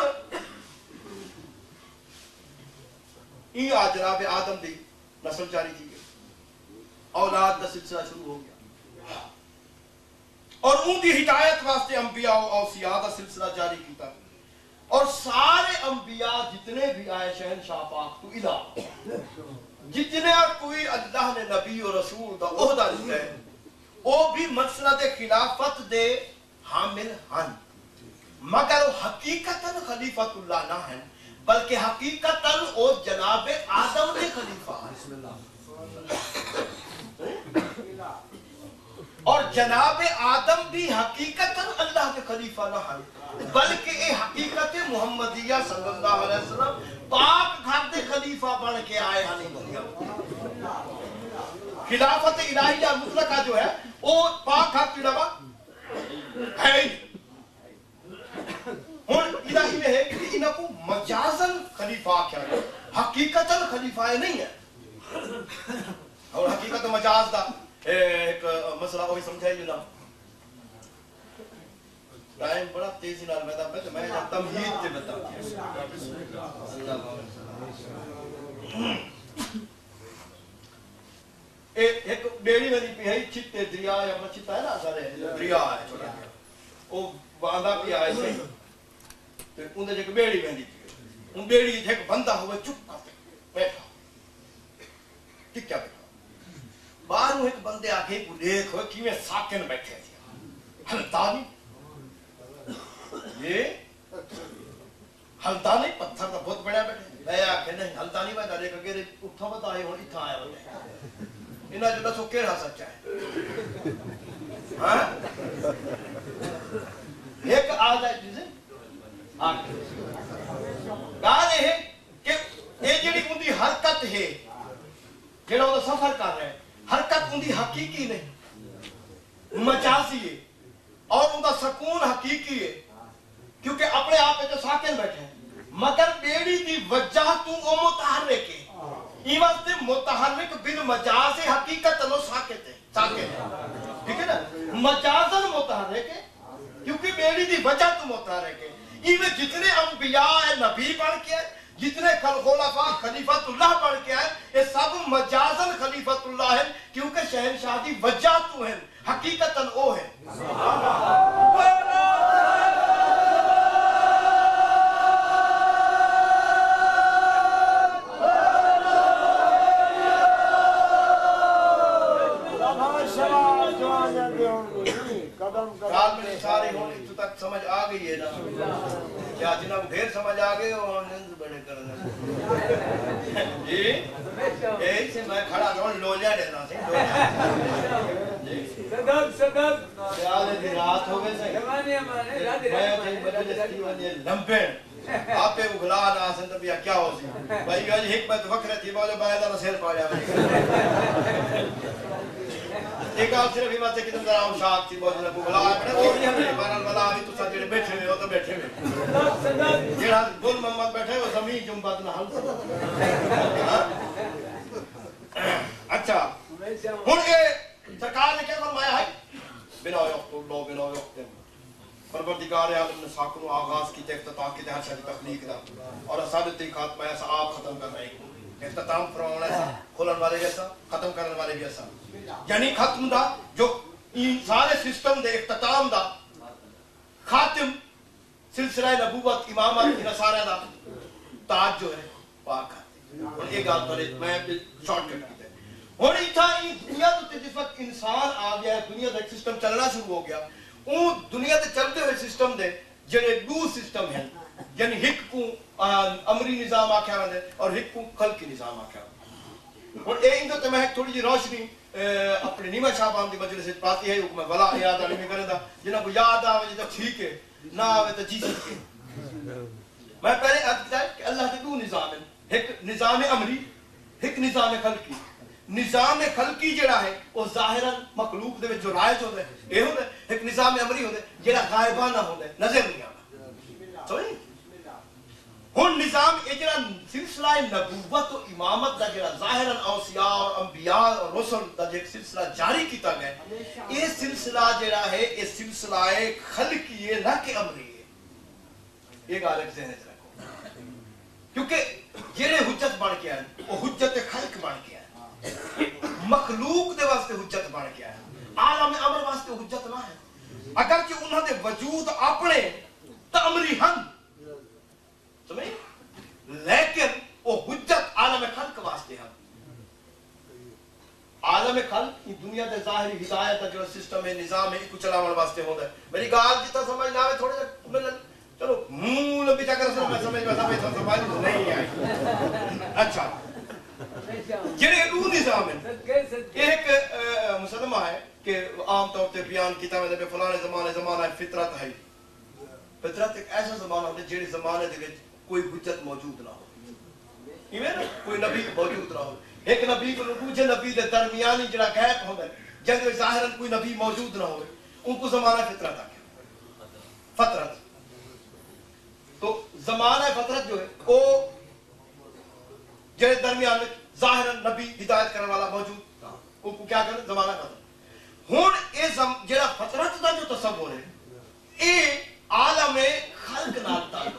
A: ई आ जनाब आदम दी नस्ल जारी की गई औलाद दा सिलसिला शुरू हो गया और उनकी हिदायत वास्ते अंबिया और औसिया दा सिलसिला जारी किया और सारे अंबिया जितने भी आए शहनशाह पाक तो इलावा जितने कोई अल्लाह ने नबी और रसूल दा ओहदा दिता है वो भी मसला दे खिलाफत दे हामिल हन मगर हकीकतन खलीफतुल्लाह ना है बल्कि हकीकतन ओ जनाब आदम दे खलीफा और जनाब आदम भी हकीकतन अल्लाह के खलीफा ना है बल्कि ये हकीकत मुहम्मदिया सल्लल्लाहु अलैहि वसल्लम पाक घर दे खलीफा बन के आए हैं खिलाफत इलाहिया मुतलका जो है वो पाक घर की है हुन इलाही में है कि इनको मजाजन खलीफा क्या है हकीकतन खलीफा नहीं है और हकीकत मजाज दा एक मसला वो समझाइए ना टाइम बड़ा तेजी नाल मैं तो मैं तमहीद ते बता एक डेरी वाली पे है चित्ते दरिया या अपना चित्ता है ना सारे दरिया है छोटा वो बांधा भी आए से ते उनदे एक बेड़ी वेंदी उन बेड़ी एक बंदा हुए चुप करके बैठा ठीक क्या बैठा बाहर एक बंदे आके को देख हो किवें साकन बैठे हलता नहीं ये हलता नहीं पत्थर का बहुत बड़ा बैठे मैं आखे नहीं हलता नहीं मैं देख के उठा बता है और इथा आया इना जो दसो केड़ा सच्चा है हां एक आ जाए चीज़ आ गाल है कि ये जेडी उंदी हरकत है जेड़ा वो सफर कर रहा है हरकत उंदी हकीकी नहीं मजाजी है और उनका सुकून हकीकी है क्योंकि अपने आप में तो साकिन बैठे हैं मगर बेड़ी की वजह तू ओ मुतहर्रिक है ई वास्ते मुतहर्रिक बिल मजाज से हकीकत नो साकित है ठीक है ना मजाजन मुतहर्रिक है क्योंकि बेड़ी की वजह तू मुतहर्रिक है इवे जितने अंबिया है नबी बन के जितने खुलफा खलीफतुल्लाह बन के आए ये सब मजाजन खलीफतुल्लाह है क्योंकि शहनशाह दी वजह तू है हकीकतन ओ है सारी होनी तो तक समझ आ गई है ना क्या जिन्हें ढेर समझ आ गए और निंद बड़े करना जी यही से मैं खड़ा था लोलिया देना से सदब याद है रात हो गए सही जमाने हमारे रात बजस्ती वाले लंबे आपे उगला ना संत भैया क्या हो सी भाई आज हिकमत वक्र थी बोले बायदा ना शेर पा जावे एक आप सिर्फ हिम्मत से कितने जरा शाक थी बहुत जरा बुला बेटा तो नहीं हमने बारन वाला अभी तो सब जेड़े बैठे हुए हो तो बैठे हुए जेड़ा गुल मोहम्मद बैठे हो जमीन जुम्बत ना हल अच्छा हुन ये सरकार ने क्या फरमाया है बिना यख्तुल्लाह बिना यख्तुल परवरदिगार आलम ने साकनो आगाज की इफ्तिताह की हर शय तखलीक दा और असादती खात्मा ऐसा आप खत्म कर रहे हैं इख्तिताम फरमाना ऐसा खोलन वाले जैसा खत्म करने वाले भी ऐसा यानी खत्म दा जो इन सारे सिस्टम दे इख्तिताम दा खातिम सिलसिला नबूवत इमामत इन सारे दा ताज जो है पाक और ये गाल पर मैं शॉर्टकट की ہوں اتنا دنیا تو جس وقت انسان آ گیا دنیا کا ایک سسٹم چلنا شروع ہو گیا وہ دنیا کے چلتے ہوئے سسٹم دے جڑے دو سسٹم ہیں یعنی ایک کو امری نظام آکھیا وے اور ایک کو خلقی نظام آکھیا وے اور اے اندر تے میں تھوڑی جی روشنی اپنے نیما صاحب دی مجلس وچ پاتی ہے حکم ولا یاد نہیں کردا جنہاں کو یاد آوے تے ٹھیک ہے نہ آوے تے جی سکے میں پہلے عرض کیا کہ اللہ کے دو نظام ہیں ایک نظام امری ایک نظام خلقی نظام خلقی جڑا ہے وہ ظاہراً مخلوق دے وچ جو رائج ہوندا ہے اے ہوندا ہے ایک نظام امری ہوندا ہے جڑا غائبانہ ہوندا ہے نظر نہیں آندا سمجھ ہن نظام اے جڑا سلسلہ نبوت و امامت دا جڑا ظاہراً اوصیاء اور انبیاء اور رسل دا جو ایک سلسلہ جاری کیتا گیا ہے یہ سلسلہ جڑا ہے یہ سلسلہ خلقی ہے نہ کہ امری ہے یہ گل ایک ذہن وچ رکھو کیونکہ جڑے حجت بن کے آئے وہ حجت خلق بن کے آئے مخلوق دے واسطے حجت بن کے آئے عالم امر واسطے حجت نہ ہے اگرچہ انہاں دے وجود اپنے تامری ہن سمجھ لیکن وہ حجت عالم خلق واسطے ہیں عالم خلق کی دنیا دے ظاہری ہدایت کا جو سسٹم ہے نظام ہے کو چلاون واسطے ہوندا ہے میری گال جتا سمجھ نہ آوے تھوڑے جا چلو منہ لبی چا کر میں سمجھ نہیں آئی اچھا جڑے دو نظام ہیں ایک مسلمہ ہے کہ عام طور پہ بیان کیتا ہے کہ فلانے زمانے فطرت ہے فطرت ایک ایسا زمانہ ہوتا ہے جڑے زمانے دے وچ کوئی حجت موجود نہ ہو ایویں نا کوئی نبی موجود نہ ہو ایک نبی کو دوسرے نبی دے درمیانی جڑا گیپ ہوندا ہے جن وچ ظاہراً کوئی نبی موجود نہ ہو ان کو زمانہ فطرت آکھیا فطرت تو زمانہ فطرت جو ہے وہ جڑے درمیان میں ظاہراً نبی ہدایت کرنے والا موجود ان کو کیا کرنا زمانہ فطرت ہن اے جڑا فطرت دا جو تصور ہے اے عالم خلق نال تعلق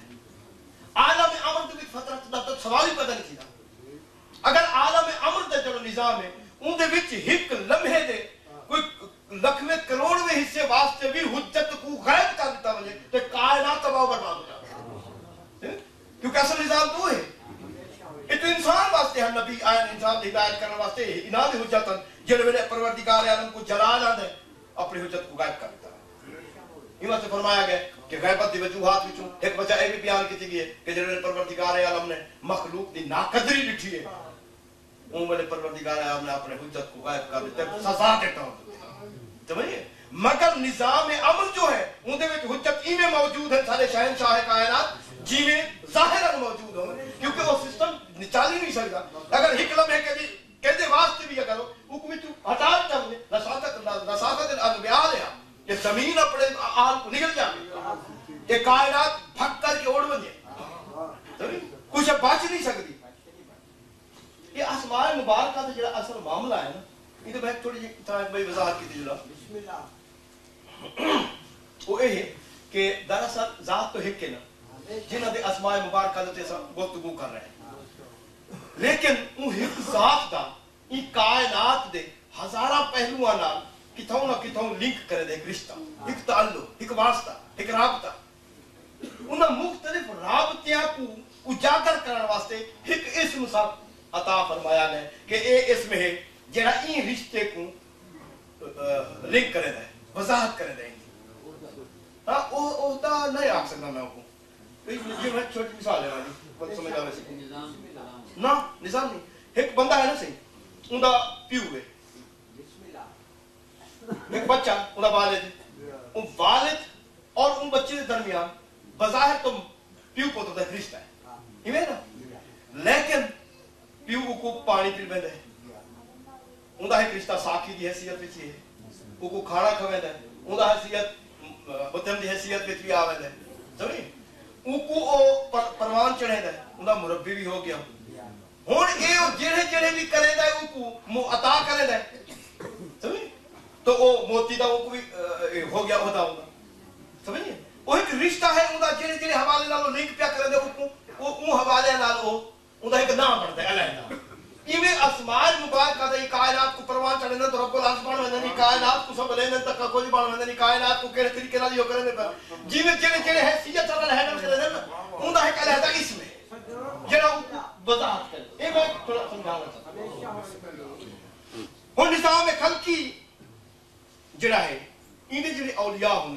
A: عالم امر دے فطرت دا تو سوال ہی پیدا نہیں کیتا اگر عالم امر دا جو نظام ہے اون دے وچ ایک لمحے دے کوئی لکھویں کروڑویں حصے واسطے بھی حجت کو غائب کر دیتا وجے تے کائنات تباہ و برباد ہو جاتی کیونکہ اصل نظام تو ہے یہ تو انسان واسطے ہے نبی آئے انسان ہدایت کرنے واسطے انہاں دی حجت جڑے ویلے پروردگار عالم کو جلال آندا ہے اپنی حجت کو غائب کر دیتا ہے ایمان سے فرمایا گیا کہ غیبت دی وجوہات وچوں ایک بچہ اے بھی بیان کیتی گئی ہے کہ جڑے پروردگار عالم نے مخلوق دی ناقدری ڈٹھی ہے اون والے پروردگار عالم نے اپنے حجت کو غائب کر دتا سزا دیتا سمجھے مگر نظام عمل جو ہے ان دے وچ حجت ایویں موجود ہے سارے شہنشاہ کائنات جیویں ظاہراً موجود ہوں کیونکہ وہ سسٹم چل ہی نہیں سکتا اگر ایک لمحے کہتے واسطے بھی اگر وہ کوئی ہٹا چاہے نساخت الانبیاء لیا کہ زمین اپنے آل کو نکل جائے کہ کائنات پھک کر کے اڑ بنے کچھ بچ نہیں سکتی یہ اسماء مبارکہ کا جو اصل معاملہ ہے نا یہ تو میں تھوڑی جی بھائی وضاحت کی تھی بسم اللہ وہ یہ ہے کہ دراصل ذات تو ایک ہے نا جنہاں دے اسماء مبارکہ دے گفتگو کر رہے ہیں لیکن وہ ایک ذات دا یہ کائنات دے ہزارہ پہلوؤں نال کتھوں نہ کتھوں لنک کرے دے ایک رشتہ ایک تعلق ایک واسطہ ایک رابطہ انہاں مختلف رابطیاں کو اجاگر کرنے واسطے ایک اسم سب عطا فرمایا گیا کہ اے اسم ہے جڑا این رشتے کو لنک کرے دے وضاحت کرے دے ہاں او تا نہیں آ سکتا میں کو یہ میں چھوٹی مثال ہے والی سمجھ آوے سی نا نظام نہیں ایک بندہ ہے نا صحیح اوندا پیو ہے ایک بچہ اوندا والد ہے اون والد اور ان بچے کے درمیان بظاہر تو پیو پوتر دا رشتہ ہے ایویں نا لیکن پیو کو پانی پی بیندا ہے اوندا ایک رشتہ ساکھی دی حیثیت وچ ہے او کو کھانا کھویندا ہے اوندا حیثیت مدھم دی حیثیت وچ بھی آوندا ہے سمجھ او کو او پروان چڑھیندا ہے اوندا مربی بھی ہو گیا ہن اے جڑے جڑے بھی کریندا ہے او کو عطا کریندا ہے سمجھ تو او موتی دا او کو بھی ہو گیا ہوتا ہوگا سمجھے وہ ایک رشتہ ہے اوندا جڑے جڑے حوالے نال لنک پیا کرندے او او حوالے نال او اوندا ایک نام بندا ہے علیحدہ ایویں اسماء مبارکہ دے کائنات کو پروان چڑھنے تو رب العالمین وندے کائنات کو سب لیندے تک کوئی بان وندے کائنات کو کہڑے طریقے نال یو کرندے پر جیویں جڑے جڑے حیثیت نال ہینڈل کردے نا اوندا ایک علیحدہ اسم ہے جڑا وضاحت کرے اے میں تھوڑا سمجھاؤں گا ہوں نظام خلقی جڑا ہے ان جڑے اولیاء ہوں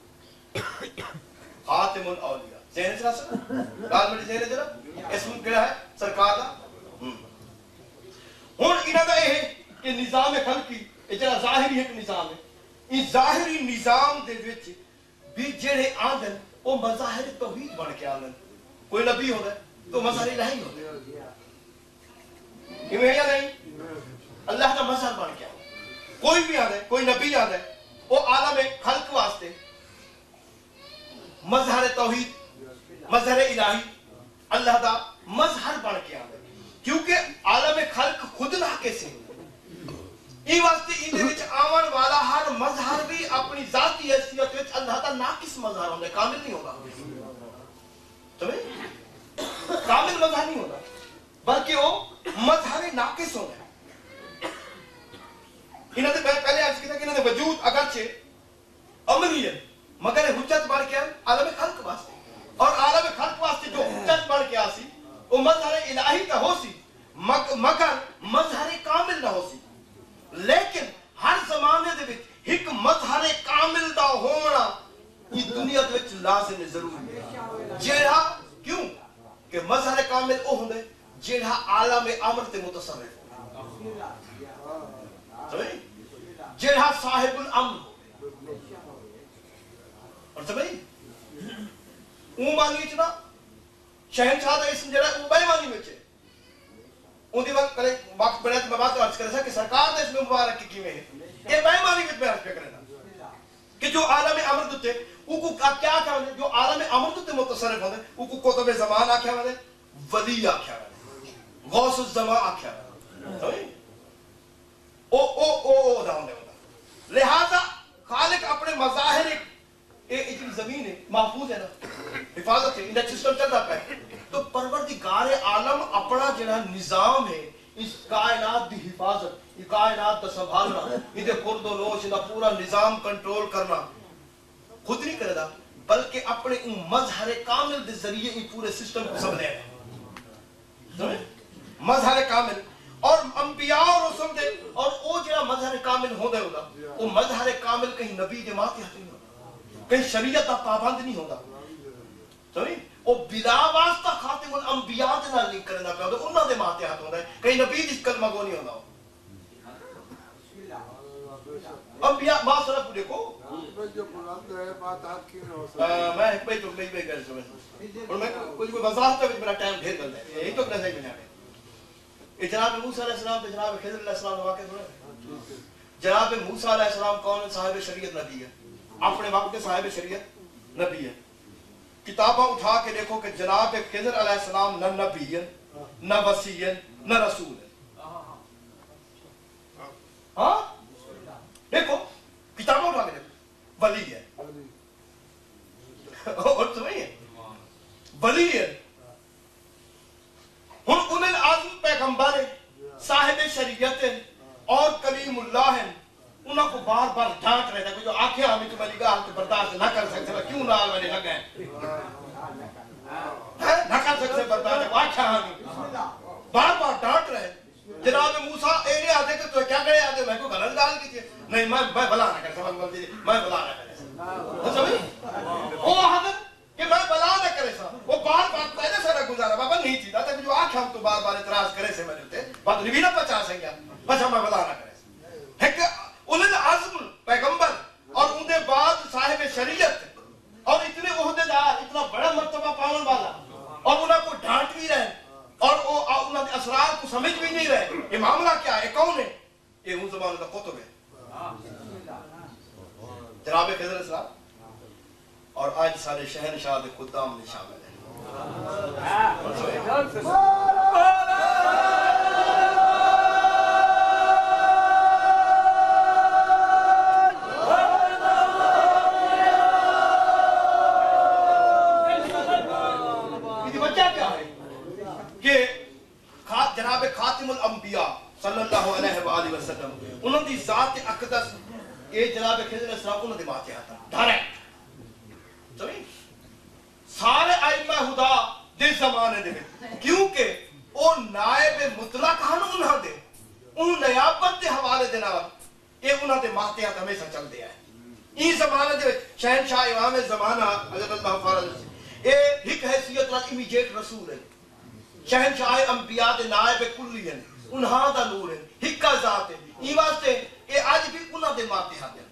A: خاتم الاولیاء ذہن چ رکھ گل میری ذہن چ رکھ اسم کیڑا ہے سرکار دا ہوں انہاں دا یہ ہے کہ نظام خلقی یہ جڑا ظاہری ایک نظام ہے اس ظاہری نظام دے وچ بھی جڑے آندن وہ مظاہر توحید بن کے آندن کوئی نبی ہوتا ہے تو مظہر الہی ہوتا ہے ایویں یا نہیں اللہ کا مظہر بن کے آتا کوئی بھی آتا ہے کوئی نبی آتا ہے وہ عالم خلق واسطے مظہر توحید مظہر الہی اللہ دا مظہر بن کے آتا ہے کیونکہ عالم خلق خود ناقص ہے یہ واسطے ان دے وچ آون والا ہر مظہر بھی اپنی ذاتی حیثیت وچ اللہ دا ناقص مظہر ہوندا ہے کامل نہیں ہوگا سمجھ کامل مظہر نہیں ہوتا بلکہ وہ مظہر ناقص ہوتا ہے انہاں دے پہلے عرض کیتا کہ انہاں دے وجود اگرچہ عملی ہے مگر حجت بن کے عالم خلق واسطے اور عالم خلق واسطے جو حجت بن کے آسی وہ مظہر الہی کا ہو سی مگر مظہر کامل نہ ہو سی لیکن ہر زمانے دے وچ ایک مظہر کامل دا ہونا اس دنیا دے وچ لازم ضروری ہے جیڑا کیوں کہ مظہر کامل او ہوندا ہے جیڑا عالم امر تے متصرف ہو جیڑا صاحب الامر اور سمجھ اون مانی وچ نا شہنشاہ دا اسم جڑا او بے مانی وچ ہے ان دی وقت کرے وقت بڑے میں بات عرض کرے کہ سرکار دے اس میں مبارک کی کیویں ہے یہ بے مانی وچ میں عرض کرے کہ جو عالم امر تے او کو کیا کہندے جو عالم امر تے متصرف ہوندے او کو قطب زمان آکھیا وندے ولی آکھیا وندے غوث الزمان آکھیا وندے او دا ہوندے لہذا خالق اپنے مظاہر اتنی زمین ہے محفوظ ہے نا حفاظت ہے انہیں سسٹم چلتا پہ تو پروردگار عالم اپنا جڑا نظام ہے اس کائنات دی حفاظت یہ کائنات دا سنبھالنا یہ خرد و نوش دا پورا نظام کنٹرول کرنا خود نہیں کرے دا بلکہ اپنے مظہر کامل دے ذریعے یہ پورے سسٹم کو سنبھالے ہیں مظہر کامل اور انبیاء اور رسول دے اور وہ جڑا مظہر کامل ہوندے ہوگا وہ مظہر کامل کہیں نبی دے ماتحت نہیں ہوگا کہیں شریعت کا پابند نہیں ہوتا سمجھ وہ بلا واسطہ خاتم الانبیاء دے نال لنک کرنا پیا ہوندا انہاں دے ماتحت ہوندا ہے کہیں نبی دی کلمہ گو نہیں ہوندا انبیاء ما صرف دیکھو میں ایک بھائی تو میں کر سمجھ اور میں کوئی وضاحت وچ میرا ٹائم ڈھیر کردا ہے یہی تو کرنا ہے میں جناب موسیٰ علیہ السلام تے جناب خضر علیہ السلام واقعہ سنا جناب موسیٰ علیہ السلام کون صاحب شریعت نبی ہے اپنے وقت کے صاحب شریعت نبی ہے کتابہ اٹھا کے دیکھو کہ جناب خضر علیہ السلام نہ نبی ہے نہ وصی ہے نہ رسول ہے ہاں دیکھو کتابہ اٹھا کے دیکھو ولی ہے اور سمجھئے ولی ہے ہن انہیں العظم پیغمبر صاحب شریعت اور کلیم اللہ ہیں انہوں کو بار بار ڈانٹ رہتا ہے جو آنکھیں ہمیں تمہاری گاہ تو برداشت نہ کر سکتے ہیں کیوں نال میں لگ گئے نہ کر سکتے برداشت ہے آنکھیں ہمیں بار بار ڈانٹ رہے جناب موسیٰ اینے آدھے کہ تو کیا کرے آدھے میں کو غلط گال کی تھی نہیں میں بلا نہ کر سکتا میں بلا نہ کرے سکتا وہ حضرت کہ میں بلا نہ کرے سا وہ بار بار پہلے سارا گزارا بابا نہیں چیتا تھا کہ جو آنکھ ہم تو بار بار اعتراض کرے سے میں نے بات نبی نہ پچا سکیا بس ہم میں بلا نہ کرے ہے کہ انہیں عظم پیغمبر اور ان کے بعد صاحب شریعت اور اتنے عہدیدار اتنا بڑا مرتبہ پاون والا اور انہیں کو ڈانٹ بھی رہے اور انہیں کے اسرار کو سمجھ بھی نہیں رہے یہ معاملہ کیا ہے کون ہے یہ ان زمانوں کا قطب ہے جناب خضر السلام اور آج سارے شہنشاہ دے خدام میں شامل ہیں جناب خاتم الانبیاء صلی اللہ علیہ وآلہ وسلم انہوں دی ذات اقدس یہ جناب خضر علیہ السلام انہوں دی ماتے آتا ڈائریکٹ سارے ائمہ خدا دے زمانے دے کیونکہ وہ نائب مطلق ہن انہاں دے ان نیابت کے حوالے دے نال یہ انہاں دے ماتحت ہمیشہ چلتے ہیں. این زمانے دے شہنشاہ امام زمانہ حضرت اللہ فارغ اے ایک حیثیت نال امیجیٹ رسول ہے. شہنشاہ انبیاء دے نائب کلی ہیں, انہاں دا نور ہے, ہکا ذات ہے. این واسطے اے اج بھی انہاں دے ماتحت ہیں.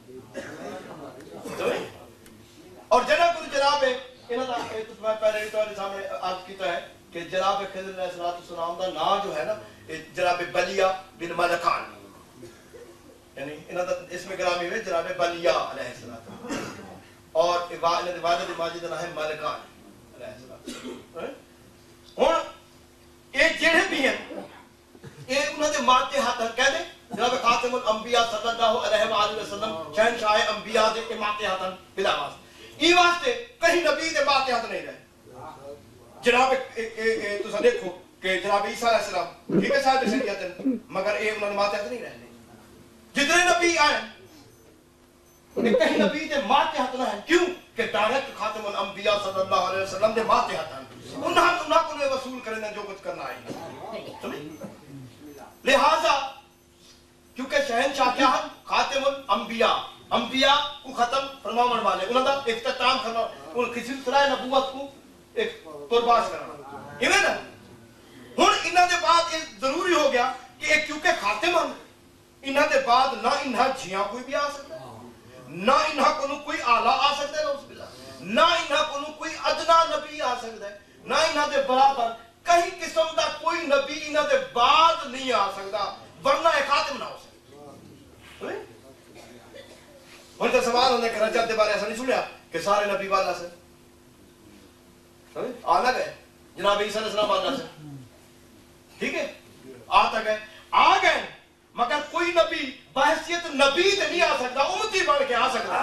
A: اور جناب انہاں دا میں پہلے تہاڈے سامنے عرض کیتا ہے کہ جناب خضر علیہ السلام دا نام جو ہے نا جناب بلیا بن ملکان, یعنی انہاں دا اسم گرامی ہے جناب بلیا علیہ السلام, اور والد ماجد دا نام ہے ملکان علیہ السلام. ہن اے جڑے بھی ہیں اے انہاں دے ماتحت کہہ دے جناب خاتم الانبیاء صلی اللہ علیہ وآلہ وسلم شہنشاہ انبیاء دے ماتحت بلا واسطے. ای واسطے کہیں نبی دے ماتحت نہیں رہے. جناب تسا دیکھو کہ جناب عیسیٰ علیہ السلام ٹھیک ہے صاحب شریعت ہیں, مگر اے انہوں نے ماتحت نہیں رہنے. جتنے نبی آئے کہیں نبی دے ماتحت نہ ہیں. کیوں کہ ڈائریکٹ خاتم الانبیاء صلی اللہ علیہ وسلم دے ماتحت ہیں. انہاں کو وصول کرنے جو کچھ کرنا ہے. لہذا کیونکہ شہنشاہ کیا ہے خاتم الانبیاء, انبیاء کو ختم فرماون والے, انہوں دا اختتام کرنا, ان کی سلسلہ نبوت کو ایک پرباش کرنا. ایویں نا ہن انہاں دے بعد یہ ضروری ہو گیا کہ ایک کیونکہ خاتم ہیں, انہاں دے بعد نہ انہاں جھیاں کوئی بھی آ سکتا ہے, نہ انہاں کو کوئی آلہ آ سکتا ہے, نہ انہاں کو کوئی ادنا نبی آ سکتا ہے, نہ انہاں دے برابر کہیں قسم دا کوئی نبی انہاں دے بعد نہیں آ سکتا, ورنہ ایک خاتم نہ ہو سکتا. ہن تے سوال ہونے کہ رجب دے بارے ایسا نہیں سنیا کہ سارے نبی والا سے آنا گئے, جناب عیسیٰ علیہ السلام والا سے ٹھیک ہے آتا گئے, آ گئے, مگر کوئی نبی بحیثیت نبی تے نہیں آ سکتا, امتی بن کے آ سکتا.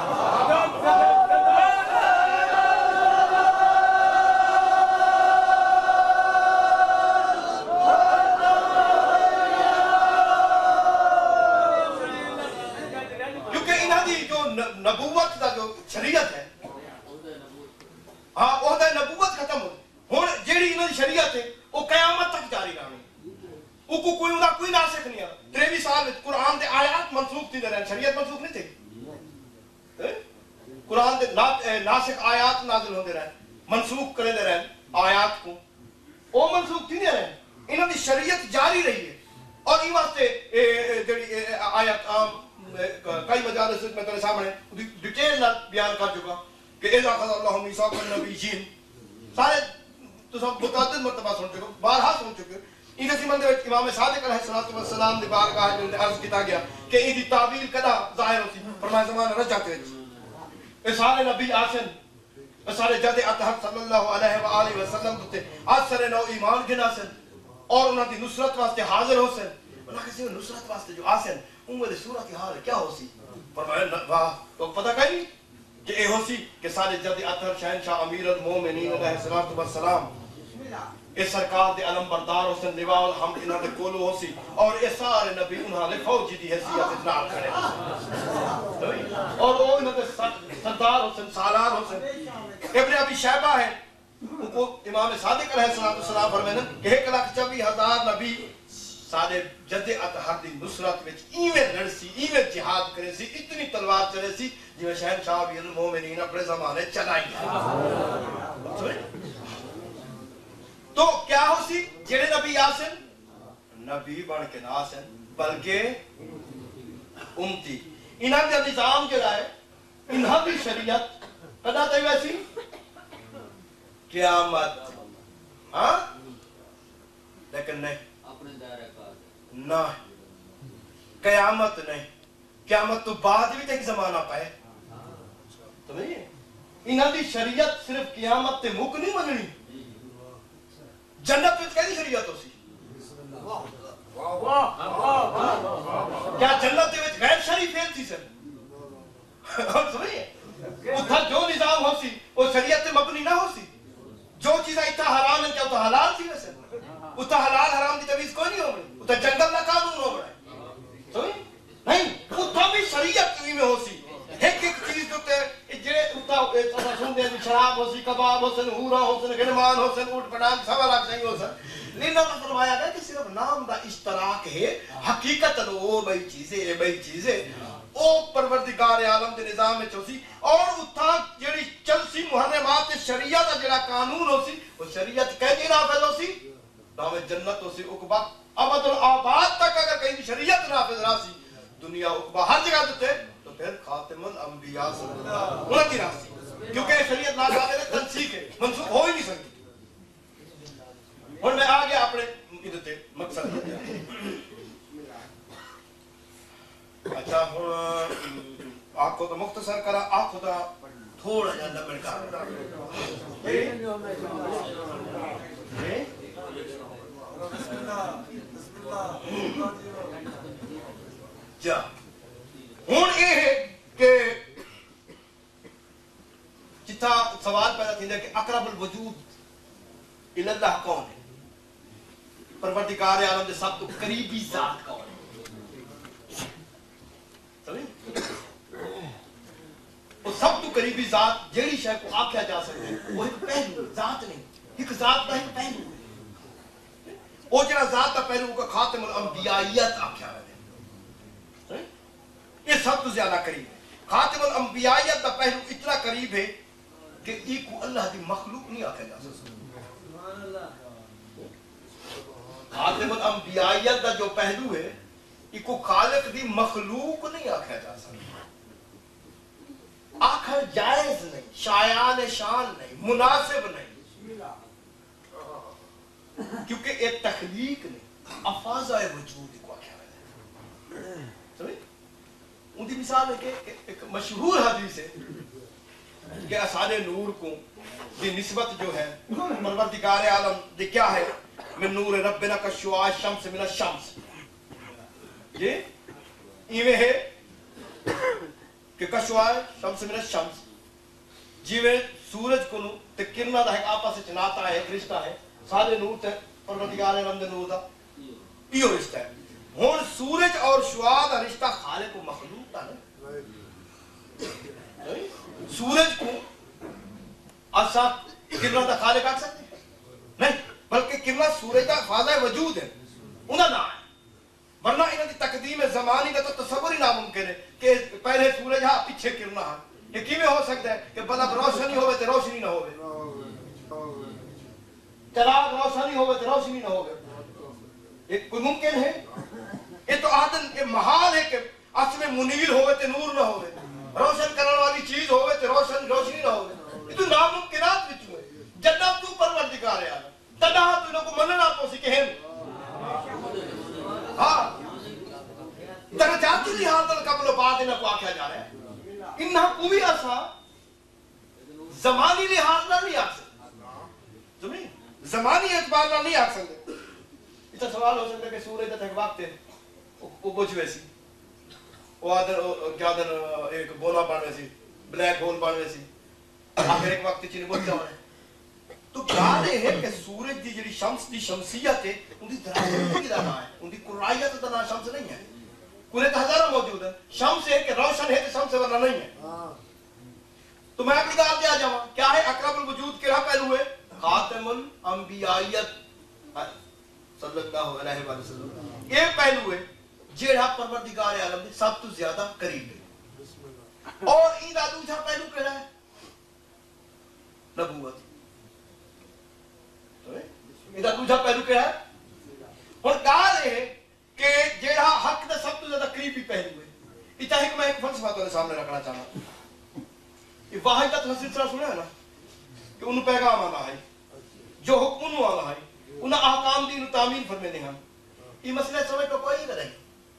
A: کیونکہ انہاں دی جو نبوت دا جو شریعت ہے, ہاں عہدہ نبوت ختم ہو ہن جیڑی انہاں دی شریعت ہے وہ قیامت تک جاری رہنی. او کو کوئی ناسخ نہیں ہے. 23 سال قرآن دے آیات منسوخ تھی رہن, شریعت منسوخ نہیں تھی. قرآن دے ناسخ آیات نازل ہوندے رہن, منسوخ کرے دے رہن آیات کو, او منسوخ تھی نہیں رہن. انہاں دی شریعت جاری رہی ہے. اور ای واسطے جڑی آیات کئی مجالس میں تیرے سامنے ڈیٹیل نال بیان کر چکا کہ اذا اخذ اللہ میثاق النبیین, سارے تو سب متعدد مرتبہ سن چکے, بارہا سن چکے. ان زمانے وچ امام صادق علیہ السلام دی بارگاہ وچ عرض کیتا گیا کہ ان دی تعبیر کدا ظاہر ہوسی, فرمایا زمانہ رجب وچ اے سارے نبی آسن, اے سارے جد اطہر صلی اللہ علیہ وآلہ وسلم تے اثر نو ایمان گناسن اور انہاں دی نصرت واسطے حاضر ہوسن. انہاں کسی نصرت واسطے جو آسن ان دی صورت حال کیا ہوسی, فرمایا واہ تو پتہ کہیں کہ اے ہوسی کہ سارے جد اطہر شہنشاہ امیر المومنین علیہ الصلوۃ والسلام اس سرکار دے علم بردار حسن نواء الحمد انہاں دے کولو ہوسی, اور اے سارے نبی انہاں دے فوجی دی حیثیت نال کھڑے اور وہ انہاں دے سردار حسن سالار حسن. ابن ابی شیبہ ہے کو امام صادق علیہ السلام فرماتے ہیں کہ 1,24,000 نبی سارے جد اطہر دی نصرت وچ ایویں لڑسی, ایویں جہاد کرے سی, اتنی تلوار چلے سی جویں شہنشاہ امیر المومنین اپنے زمانے چلائی. تو کیا ہو سی جڑے نبی آسن نبی بن کے نہ آسن بلکہ امتی. انہاں دا نظام جڑا ہے, انہاں دی شریعت کدا تے ویسی قیامت, ہاں لیکن نہیں اپنے دائرہ کار نہ قیامت نہیں, قیامت تو بعد بھی ایک زمانہ پائے. تو نہیں انہاں دی شریعت صرف قیامت تے مک نہیں مننی. جنت وچ کیڑی شریعت ہوسی, کیا جنت دے وچ غیر شرعی فعل تھی سن, سمجھے اتھا جو نظام ہوسی وہ شریعت تے مبنی نہ ہوسی. جو چیزیں اتھا حرام ہیں کیا اتھا حلال تھی ویسے, اتھا حلال حرام دی تمیز کوئی نہیں ہوگی, اتھا جنگل نہ قانون ہو گئے, سمجھے نہیں اتھا بھی شریعت میں ہوسی. ایک ایک چیز تے جے اتھا سن دے شراب ہوسی, کباب ہوسن, ہورا ہوسن, غلمان ہوسن, اونٹ پٹانگ سوا لاکھ نہیں ہوسن. لینا تو فرمایا گیا کہ صرف نام دا اشتراک ہے حقیقت وہ بئی چیزیں او پروردگار عالم دے نظام میں چوسی اور اتھا جڑی چلسی محرمات شریعت دا جڑا قانون ہو سی وہ شریعت کہہ نافذ ہو سی نام جنت ہو سی عقبہ ابد الآباد تک اگر کہیں شریعت نافذ رہا سی دنیا عقبہ ہر جگہ دیتے تو پھر خاتم الانبیاء صلی اللہ علیہ وسلم انہوں کی رہا سی کیونکہ شریعت نافذ ہے تنسیق ہے منسوخ ہو ہی نہیں سکتی اور میں آگے اپنے ادھتے مقصد اچھا آپ کو تو مختصر کرا آپ کو تو تھوڑا جا لمن کر جا ہون یہ ہے کہ جتھا سوال پیدا تھی کہ اقرب الوجود الاللہ کون ہے پروردگار عالم دے سب تو قریبی ذات کون ہے وہ سب تو قریبی ذات جیڑی شے کو آکھیا جا سکتے ہیں وہ ایک پہلو ذات نہیں ایک ذات کا ایک پہلو ہے وہ جڑا ذات کا پہلو کا خاتم الانبیائیت آکھیا ہے یہ سب تو زیادہ قریب ہے خاتم الانبیائیت کا پہلو اتنا قریب ہے کہ ایک کو اللہ دی مخلوق نہیں آکھیا جا سکتا خاتم الانبیائیت کا جو پہلو ہے ایک کو خالق دی مخلوق نہیں آکھیا جا سکتا آخر جائز نہیں شایان شان نہیں مناسب نہیں کیونکہ ایک تخلیق نہیں افاظہ وجود کو آکھیا ہے سمجھے ان کی مثال ہے کہ ایک مشہور حدیث ہے کہ اثار نور کو دی نسبت جو ہے پروردگار عالم دی کیا ہے من نور ربنا کا شعاع الشمس من الشمس یہ ایویں ہے کہ کشعاع شمس من الشمس جیویں سورج کو نو تے کرنا دا ایک آپس وچ ناتا ہے ایک رشتہ ہے سارے نور تے پروردگار عالم دے نور دا ایو رشتہ ہے ہن سورج اور شعاع دا رشتہ خالق و مخلوق دا نہیں سورج کو اسا کرنا دا خالق آکھ سکتے ہیں نہیں بلکہ کرنا سورج دا فاضہ وجود ہے انہاں نام ہے ورنہ انہاں دی تقدیم زمانی کا تو تصور ہی ناممکن ہے کہ پہلے سورج ہاں پیچھے کرنا ہے یہ کیویں ہو سکتا ہے کہ بلب روشنی ہوے تے روشنی نہ ہوے چراغ روشنی ہوے تے روشنی نہ ہوے یہ کوئی ممکن ہے یہ تو عادن کے محال ہے کہ اصل میں منیر ہوے تے نور نہ ہوے روشن کرنے والی چیز ہوے تے روشنی نہ ہوے یہ تو ناممکنات وچ ہے جنت تو پروردگار ہے تدا تو انہاں کو مننا تو سی کہ ہاں درجاتی لحاظ قبل و بعد انہاں کو آکھیا جا رہا ہے انہاں کو بھی ایسا زمانی لحاظ نہ نہیں آکھ سکتے سمجھے زمانی اعتبار نہ نہیں آکھ سکتے اس کا سوال ہو سکتا ہے کہ سورج دا ایک وقت ہے وہ کچھ ویسی وہ آدھر کیا دن ایک بولا بن ویسی بلیک ہول بن ویسی آخر ایک وقت چینی بچہ ہونے تو گانے ہے کہ سورج دی جڑی شمس دی شمسیت ہے ان دی دراصل کی دانا ہے ان دی قرائیت دانا شمس نہیں ہے قرائیت ہزارہ موجود ہے شمس ہے کہ روشن ہے تو شمس ورنہ نہیں ہے تو میں اپنی دار دیا جاؤں کیا ہے اقرب الوجود کے رہا پہلو ہے خاتم الانبیائیت صلی اللہ علیہ وسلم یہ پہلو ہے جیڑا پروردگار عالم دے سب تو زیادہ قریب ہے اور ایدہ دوسرا پہلو کہڑا ہے نبوت ایدہ دوسرا پہلو کہڑا ہے اور کہا ہے کہ جیڑا حق دے سب تو زیادہ قریبی پہلو ہے اتنا ہی کہ میں ایک فلسفہ تو سامنے رکھنا چاہتا یہ واحد کا سلسلہ سنا ہے نا کہ انہوں پیغام آنا ہے جو حکم انہوں آنا ہے انہوں احکام دین و تعمین فرمینے ہیں یہ مسئلہ سمجھ کو کوئی نہیں کریں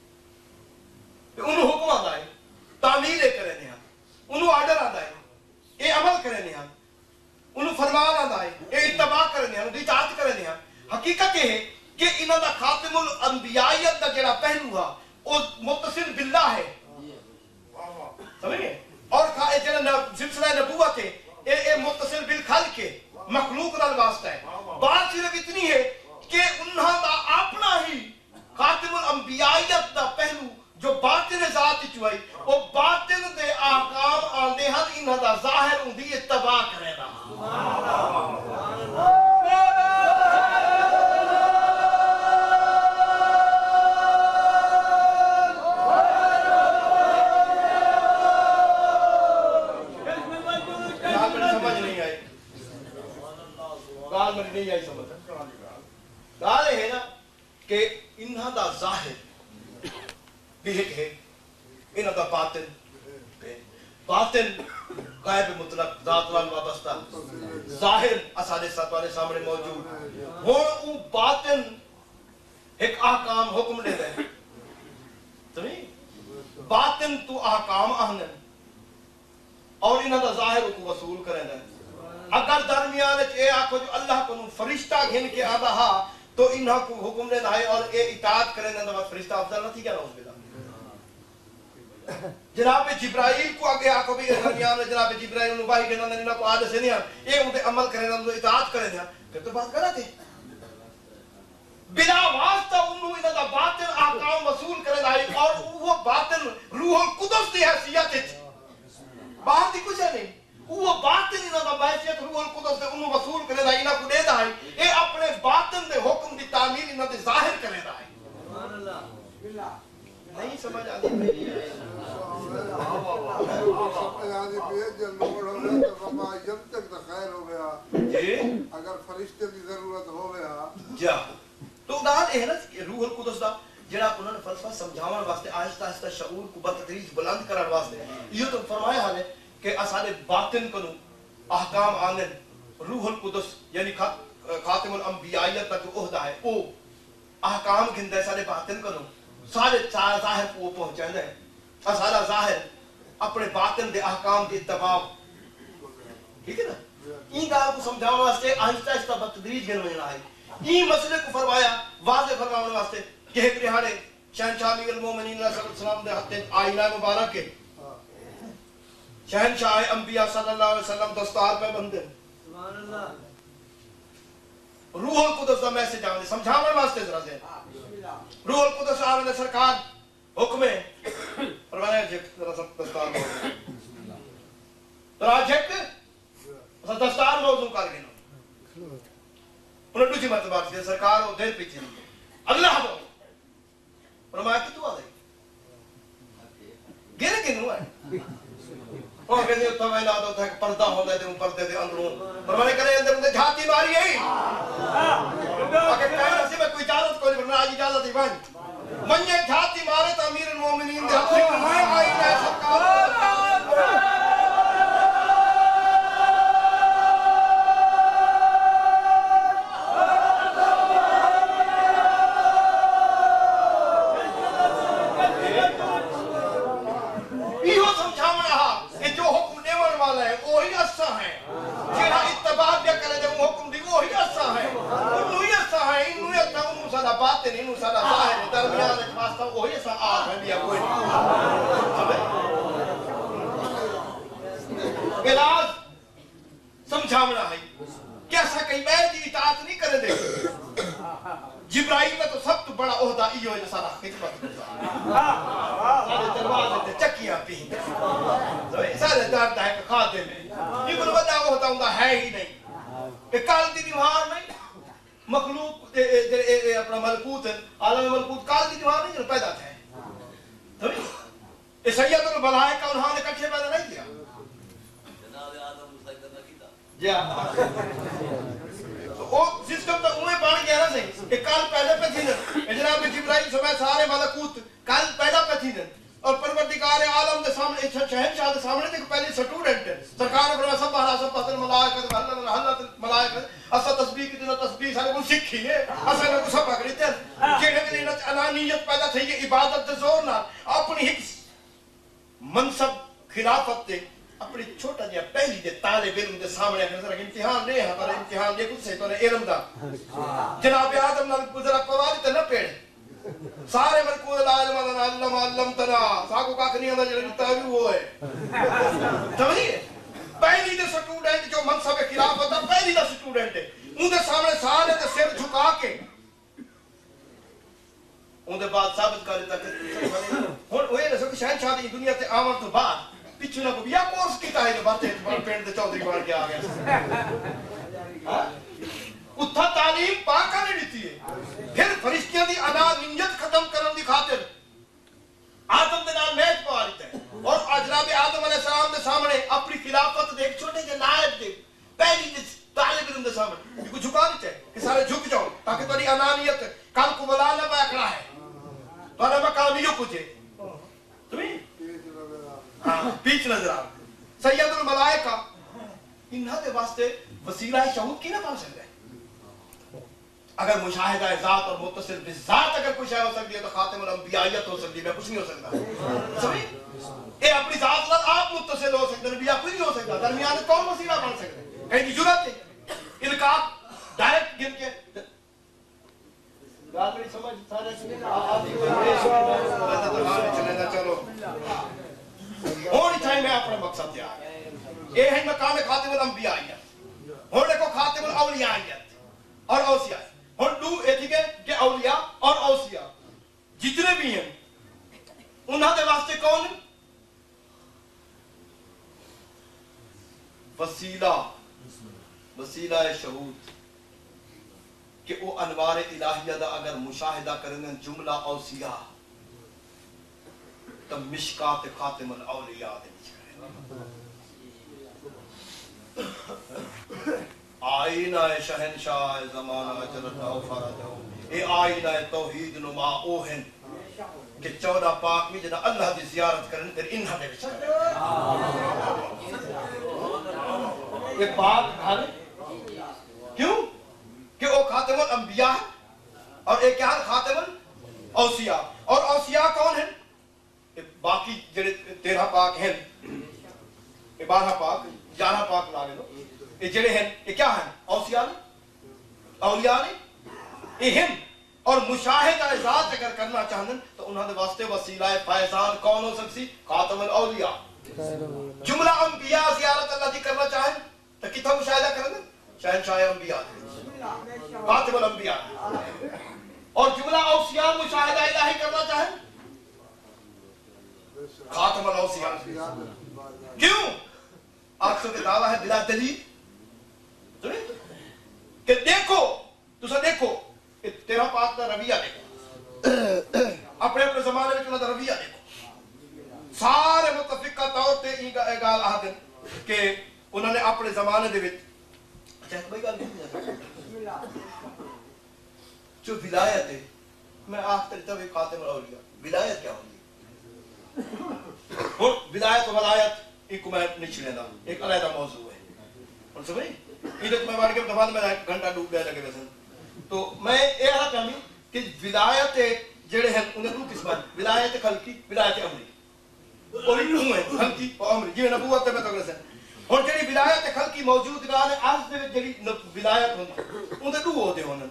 A: انہوں حکم آنا ہے تعمیل کرنے ہیں انہوں آرڈر آنا ہے یہ عمل کرنے ہیں انہوں فرمان آنا ہے یہ اتباع کرنے ہیں انہوں اطاعت کرنے ہیں حقیقت یہ ہے کہ انہوں دا خاتم الانبیائیت دا جڑا پہلو ہے وہ متصل باللہ ہے سمجھے اور جڑا سلسلہ نبوت ہے یہ متصل بالخلق ہے مخلوق نال واسطہ ہے بات صرف اتنی ہے کہ انہاں دا اپنا ہی خاتم الانبیائیت دا پہلو جو باطن ذات چوئی وہ باطن دے احکام آندے ہیں انہاں دا ظاہر اندھی اتباع کرے دا نہیں آئی سمجھ گال ہے نا کہ انہاں دا ظاہر بھی ایک ہے انہاں دا باطن غائب مطلق ذات وال وابستہ ظاہر اسادے ساتھ والے سامنے موجود ہون او باطن ایک احکام حکم دے دے تمہیں باطن تو احکام آہنن اور انہاں دا ظاہر کو وصول کریں دے اگر درمیان اے آکھو جو اللہ کو فرشتہ گھن کے آدھا ہا تو انہاں کو حکم دے دائے اور اے اطاعت کریں دے فرشتہ افضل نہ تھی کیا نوز بلا جناب جبرائیل کو آگے آکو بھی درمیان میں جناب جبرائیل انہوں باہی گھنا انہوں کو آدھے سے نہیں آن یہ انہیں عمل کریں انہوں اطاعت کریں پھر تو بات کرا تھے بلا واسطہ انہوں انہوں دا باطن احکام وصول کریں دائی اور وہ باطن روح القدس دی حیثیت ہے باہر دی کچھ ہے نہیں وہ باطن انہوں دا بحیثیت روح القدس دے انہوں وصول کریں دائی انہوں کو دے دائی اے اپنے باطن دے حکم دی تعمیل انہوں دے ظاہر کریں دائی نہیں سمجھ آدھی میری
B: اگر فرشتے کی ضرورت ہو گیا
A: جا تو ادھار ہے نا روح القدس دا جڑا انہوں نے فلسفہ سمجھاون واسطے آہستہ آہستہ شعور کو بتدریج بلند کرن واسطے یہ تو فرمایا ہے کہ اسارے باطن کنو احکام آنن روح القدس یعنی خاتم الانبیائیت تک جو عہدہ ہے وہ احکام گھندے سارے باطن کنو سارے ظاہر کو وہ پہنچائیں دے سارا ظاہر اپنے باطن دے احکام دی اتباع ٹھیک ہے نا این گال کو سمجھاؤں واسطے آہستہ آہستہ بتدریج گن مجھنا ہے این مسئلے کو فرمایا واضح فرماؤں واسطے کہ ایک رہاڑے شہنشاہ امیر المومنین صلی اللہ علیہ وسلم دے ہاتھ آئینہ مبارک کے شہنشاہ انبیاء صلی اللہ علیہ وسلم دستار پہ بندے سبحان اللہ روح القدس دا میسج آنے سمجھاؤں واسطے ذرا سے روح القدس آنے سرکار حکم ہے پروانے جھک ذرا سب دستار موضوع ذرا جھک دستار موضوع کر گئے انہوں نے مرتبہ کی سرکار وہ دیر پیچھے اللہ دو فرمایا کہ تو آ گئی گرے کنو ہے اور کہتے ہیں تو ویلا دو تھا کہ پردہ ہوتا ہے تو پردے دے اندروں فرمانے کرے اندر انہیں جھاتی ماری ہے اگر کہیں نسی میں کوئی اجازت کوئی فرمایا آج اجازت ہی بھائی من یہ جھاتی مارے تو امیر المومنین دے ہاتھ سے میں آئی ہے سرکار باطن انہوں سارا ظاہر درمیان واسطہ وہی ایسا آگ ہے دیا کوئی نہیں علاج سمجھاونا ہے کہ ایسا کہیں میں دی اطاعت نہیں کرے دے جبرائیل میں تو سب تو بڑا عہدہ ایو ہے سارا خدمت سارے دروازے تے چکیاں پی سارے درد ہے کہ خادم ہے یہ کوئی بڑا عہدہ ہوں ہے ہی نہیں کہ کل دی دیوار میں مخلوق اپنا ملکوت عالم ملکوت کال دی دیوار نہیں جو پیدا تھے یہ سید البلائے کا انہوں نے کٹھے پیدا نہیں کیا جناب آدم مسجدہ نہ کیتا جی وہ سسٹم تو انہیں بان گیا نا صحیح کہ کال پہلے پہ تھی نا جناب جبرائیل صبح سارے ملکوت کال پیدا پہ تھی نا اور پروردگار عالم دے سامنے شہنشاہ دے سامنے دیکھ پہلی سٹوڈنٹ ہے سرکار نے سب بہرا سب پتر ملائکت حلت ملائکت اسا تسبیح کی دنیا تسبیح سارے کو سکھی ہے اسا نے کو سب پکڑتے ہیں جیڑے کے لیے انانیت پیدا تھی کہ عبادت دے زور نہ اپنی ایک منصب خلافت دے اپنی چھوٹا جہا پہلی دے طالب علم دے سامنے اگر امتحان نہیں ہے پر امتحان دے کچھ سے تو علم دا جناب آدم نال گزرا قوالی تے نہ پیڑ سارے ملکوت العالم علمتنا ساکو کاک نہیں آدھا جلدی تابعی وہ ہے سمجھئے پہلی دے سٹوڈنٹ جو منصب خلافت ہے پہلی دے سٹوڈنٹ ہے ان دے سامنے سارے دے سر جھکا کے ان دے بعد ثابت کر دیتا کہ ہوئے نہ سکتے شہنشاہ دی دنیا تے آمن تو بعد پچھو نہ کو بھی یا کورس کیتا ہے جو باتیں پینڈ دے چودری بار کے آگیا اتھا تعلیم پاکا نے دیتی ہے پھر فرشتیاں دی انانیت ختم کرن دی خاطر آدم دے نال میچ پا لیتا ہے اور جناب آدم علیہ السلام دے سامنے اپنی خلافت دے ایک چھوٹے کے نائب دے پہلی دے طالب علم دے سامنے کو جھکا دیتے کہ سارے جھک جاؤ تاکہ تاری انانیت کل کو بلا نہ بیکڑا ہے تارا مقام یہ کچھے تمہیں پیچ نظر آ سید الملائکہ انہاں دے واسطے وسیلہ شہود کی نہ پڑھ سکتے اگر مشاہدہ ذات اور متصل بذات اگر کوئی شے ہو سکتی ہے تو خاتم الانبیائیت ہو سکتی ہے میں کچھ نہیں ہو سکتا سمجھ اے اپنی ذات سے آپ متصل ہو سکتے نبی کوئی نہیں ہو سکتا درمیان کون وسیلہ بن سکتے کہیں کی جرات ہے القاء ڈائریکٹ گر کے بات میری سمجھ سارے چلو ہونی چاہیے میں اپنے مقصد تیار یہ ہے مقام خاتم الانبیائیت ہوں دیکھو خاتم الاولیائیت اور اوصیاء ہوں دو ایتھک ہے کہ اولیاء اور اوصیاء جتنے بھی ہیں انہاں دے واسطے کون ہیں وسیلہ شہود کہ وہ انوار الہیہ دا اگر مشاہدہ کریں جملہ اوصیاء تو مشکات خاتم الاولیاء دے آئینہ شہنشاہ زمانہ جلتہ و فرادہ اے آئینہ توحید نما اوہن کہ 14 پاک میں جنہ اللہ دی زیارت کرنے پھر انہاں دے بچ کرنے یہ پاک گھر کیوں کہ وہ خاتم الانبیاء ہے اور ایک کیا ہے خاتم الاوصیاء اور اوصیاء کون ہیں باقی جڑے 13 پاک ہیں 12 پاک 11 پاک لاگے لو یہ جڑے ہیں یہ کیا ہیں اوصیاء نے اولیاء نے یہ ہیں اور مشاہدہ ذات اگر کرنا چاہتے ہیں تو انہوں نے واسطے وسیلہ فیضان کون ہو سکتی خاتم الاولیاء جملہ انبیاء زیارت اللہ دی کرنا چاہیں تو کتنا مشاہدہ کرنا شہنشاہ انبیاء خاتم الانبیاء اور جملہ اوصیاء مشاہدہ الہی کرنا چاہیں خاتم الاوصیاء کیوں آپ سے دعویٰ ہے بلا دلیل کہ دیکھو تسا دیکھو تیرا پاک دا رویہ دیکھو اپنے اپنے زمانے میں انہوں دا رویہ دیکھو سارے متفقہ طور تے یہ گال آدھن کہ انہوں نے اپنے زمانے دے وچ چاہت بھائی گال نہیں جو ولایت ہے میں آخر تب خاتم الاولیاء ولایت کیا ہوگی اور ولایت و ولایت ایک کو میں نہیں لینا ایک علیحدہ موضوع ہے اور سمجھیں ایدت میں بار کے دفعہ میں گھنٹہ ڈوب گیا لگے ویسے تو میں یہ آتا چاہوں کہ ولایت جڑے ہیں انہیں دو قسمت ولایت خلقی ولایت عمری اور دو ہیں خلقی اور عمری جی نبوت میں تو سے اور جڑی ولایت خلقی موجود گال ہے آج دے جڑی ولایت ہوندی انہیں دو ہوتے ہونے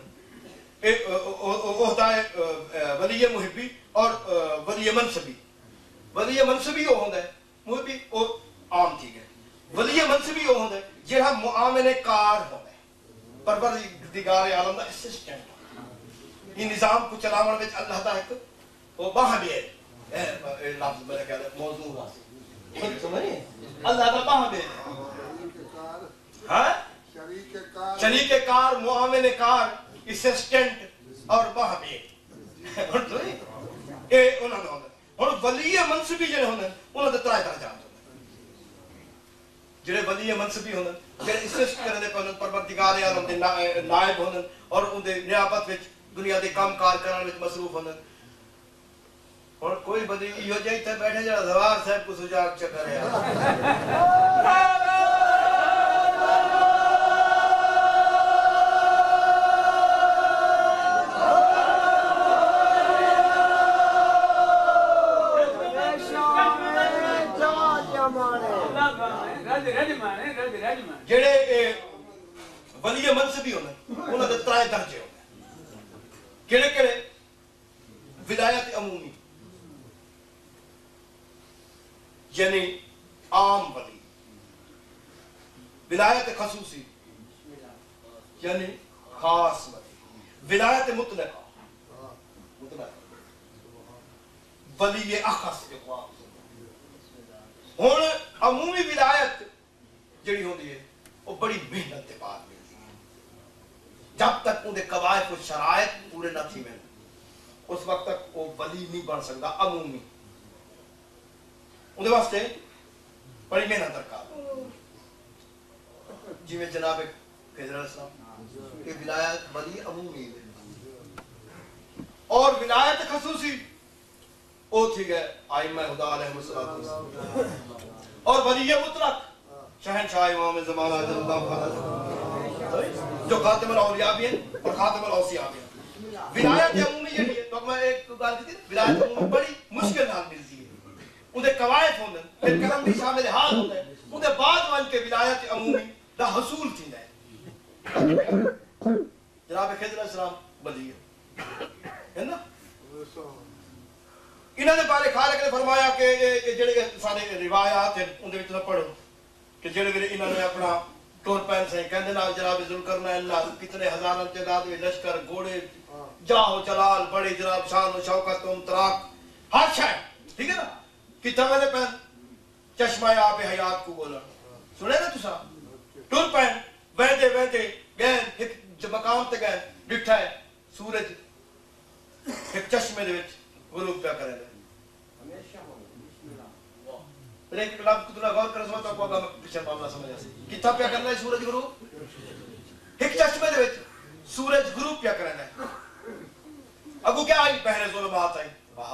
A: ہوتا ہے ولی محبی اور ولی منصبی ولی منصبی ہو ہوتا ہے محبی اور عام ٹھیک ہے ولی منصبی ہو ہوتا ہے جہاں معاملے کار ہوتا ہے پروردگار عالم دا اسسٹنٹ یہ نظام کو چلاون وچ اللہ دا ایک وہ باہ بھی ہے لفظ میں کہہ رہا موضوع واسطے سمجھے اللہ دا باہ بھی ہاں شریک کار معاون کار اسسٹنٹ اور باہ بھی اے انہاں دا اور ولی منصبی جڑے ہوندے انہاں دے ترائے درجات جڑے ولی منصبی ہوندے جڑے اسسٹ کرنے دے پن پروردگار عالم دے نائب ہوندے اور ان دے نیابت وچ دنیا دے کام کار کرن وچ مصروف ہوندے اور کوئی بدی یہ جائی تے بیٹھے جڑا زوار صاحب کو سجاگ چکر ہے جڑے ولی منصبی ہونے انہوں نے ترائے درجے ہونے کیڑے کیڑے ولایت عمومی یعنی عام ولی ولایت خصوصی یعنی خاص ولی ولایت مطلقہ ولی اخص اقوام ہون عمومی ولایت جڑی ہوندی ہے وہ بڑی محنت کے بعد ملتی ہے جب تک انہیں قواعد و شرائط پورے نہ تھی ملتے اس وقت تک وہ ولی نہیں بن سکتا عمومی انہیں واسطے بڑی محنت درکار جی میں جناب خضر علیہ السلام کہ ولایت ولی عمومی ہے اور ولایت خصوصی وہ تھی گئے ائمہ خدا علیہ السلام اور ولی مطلق شہنشاہ امام زمانہ رضی اللہ عنہ جو خاتم الاولیاء بھی ہیں اور خاتم الاوصیاء بھی ہیں. ولایت عمومی یہ بھی ہے تو میں ایک بات کی تھی ولایت عمومی بڑی مشکل نال ملتی ہے اندے قواعد ہوندے پھر کرم بھی شامل حال ہوندے اندے بعد وان کے ولایت عمومی دا حصول تھیندا ہے. جناب خضر علیہ السلام ولی ہے نا انہوں نے بارے خالق نے فرمایا کہ یہ جڑے سارے روایات ہیں ان دے وچ نہ پڑھو کہ جڑے ویلے انہوں نے اپنا ٹور پین سے کہندے نال جناب ذوالقرنین اللہ کتنے ہزاراں تعداد میں لشکر گھوڑے جاہو جلال بڑے جناب شان و شوکت و امتراک ہر شے ٹھیک ہے نا کتنے پین چشمہ آب حیات کو بولا سنے نا تسا ٹور پین ویندے ویندے گئے ایک مقام تے گئے ڈٹھا ہے سورج ایک چشمے دے وچ غروب پہ کرے گا پھر ایک لفظ کو تھوڑا غور کرے تو آپ کو پیچھے معاملہ سمجھ آئے کتنا پہ کرنا ہے سورج غروب ایک چشمے دے وچ سورج غروب پہ کرنا ہے ابو کیا آئی بحر ظلمات آئی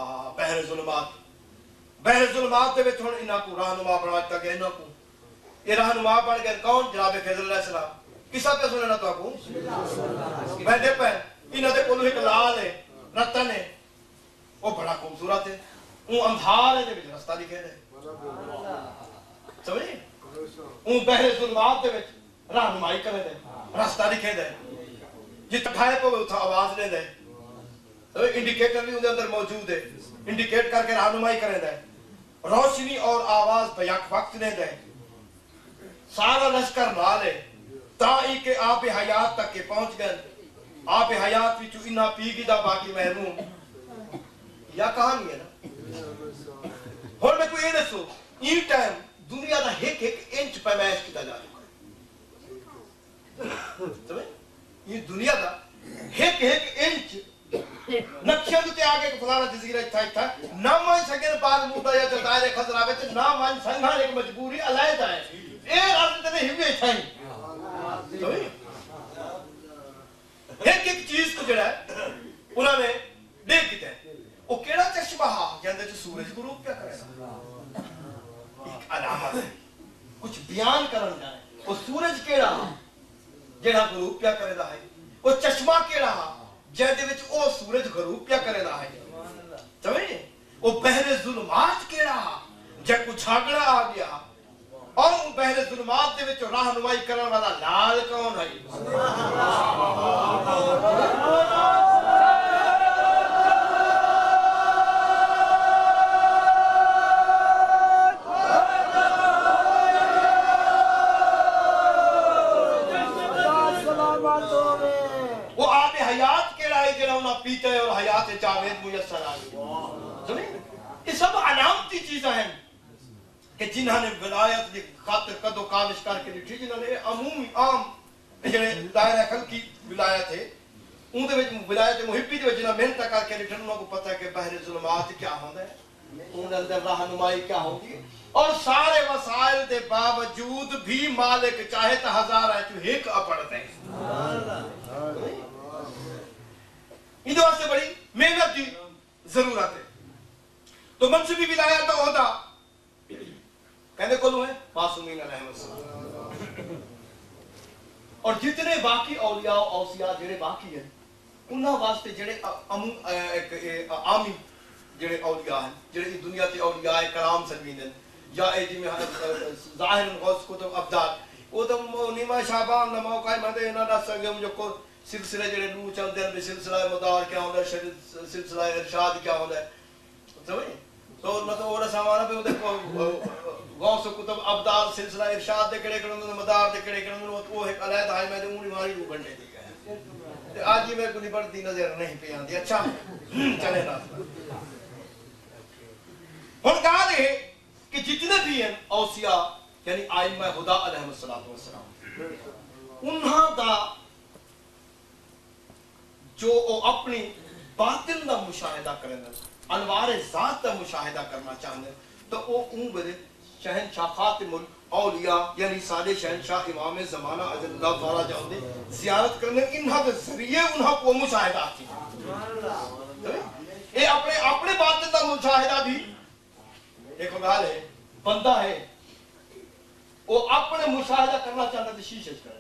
A: بحر ظلمات دے وچ ہن انہاں کو راہنما بناتا گیا انہاں کو یہ راہنما بن گئے کون جناب خضر علیہ السلام کسا پہ سننا تو آپ کو بیٹھے پہ انہاں دے کولوں ایک لال ہے رتن ہے وہ بڑا خوبصورت ہے وہ اندھار ہے دے وچ رستہ لکھے ہے سمجھے وہ بحر ظلمات دے وچ راہنمائی کرے دے رستہ لکھے دے جت کھائے پہ اتھا آواز لے دے انڈیکیٹر بھی اندر اندر موجود ہے انڈیکیٹ کر کے راہنمائی کرے دے روشنی اور آواز پہ یک وقت لے دے سارا لشکر نہ لے تائی کہ آپ حیات تک کے پہنچ گئے آپ حیات بھی چو انہا پی گی دا باقی محروم یا کہانی ہے نا اور میں کوئی یہ دسو یہ ٹائم دنیا دا ایک انچ پیمائش کیتا جا رہا ہے یہ دنیا دا ایک انچ نقشہ دوتے آگے کہ فلانا جزیرہ تھا نہ مان سکے بعد مودا یا جزائر خضرہ وچ نہ مان سنگھان ایک مجبوری علیحدہ ہے اے رات تے ہیوے تھائی ایک چیز کو جڑا ہے انہوں نے دیکھ کیتے ہیں وہ کیڑا چشمہ جاندے جو سورج غروب کیا کرے ایک علامت ہے کچھ بیان کرن جائے وہ سورج کیڑا جڑا غروب کیا کرے دا ہے وہ چشمہ کیڑا جاندے وچ او سورج غروب کیا کرے دا ہے سمجھے وہ بحر ظلمات کیڑا جے کو جھاگڑا آ گیا اور وہ بحر ظلمات دے وچ راہنمائی کرن والا لال کون ہے وہ آپ حیات کیڑا ہے جنہوں نے پیتا ہے اور حیات جاوید میسر آگئی سنیں یہ سب علامتی چیزیں ہیں کہ جنہوں نے ولایت دی خاطر قد و کاوش کر کے لکھی جنہوں نے عمومی عام جنہوں دائرہ خلقی ولایت ہے ان دے وچ ولایت محبی دی وجہ محنت کر کے لکھن انہوں کو پتہ ہے کہ بحر ظلمات کیا ہوتا ہے ان اندر رہنمائی کیا ہوتی ہے اور سارے وسائل دے باوجود بھی مالک چاہے تو ہزار ہے تو ایک اپڑتے ہیں ان واسطے بڑی محنت کی ضرورت ہے تو منصبی ولایت کا عہدہ کہنے کو ہے معصومین علیہ السلام اور جتنے باقی اولیاء و اوصیاء جڑے باقی ہیں انہاں واسطے جڑے عامی جڑے اولیاء ہیں جڑے دنیا تے اولیاء کرام سنوین ہیں یا اے جی میں ظاہر غوث کتب ابدال وہ تو نیمہ شعبان نہ موقع مندے نہ دس سکے جو کو سلسلے جڑے نو چلتے ہیں سلسلہ مدار کیا ہوتا ہے سلسلہ ارشاد کیا ہوتا ہے سمجھے تو نہ تو وہ سامانا پہ دیکھو غوث کتب ابدال سلسلہ ارشاد دے کڑے کڑے مدار دے کڑے کڑے وہ ایک علیحدہ آئی میں نے اونی ماری وہ گھنٹے دی گئے آج یہ میرے کو نہیں پڑھتی نظر نہیں پہ آندی اچھا چلے نا اور کہا دے کہ جتنے بھی ہیں اوصیاء یعنی ائمہ خدا علیہ السلام انہاں دا جو اپنی باطن دا مشاہدہ کریں انوار ذات دا مشاہدہ کرنا چاہتے تو وہ اون بڑے شہنشاہ خاتم اولیاء یعنی سارے شہنشاہ امام زمانہ اجل اللہ تعالیٰ جاؤں زیارت کرنے انہاں دے ذریعے انہاں کو مشاہدہ تھی اے اپنے باطن دا مشاہدہ بھی ایک گال ہے بندہ ہے وہ اپنے مشاہدہ کرنا چاہتا ہے شیشے کرنے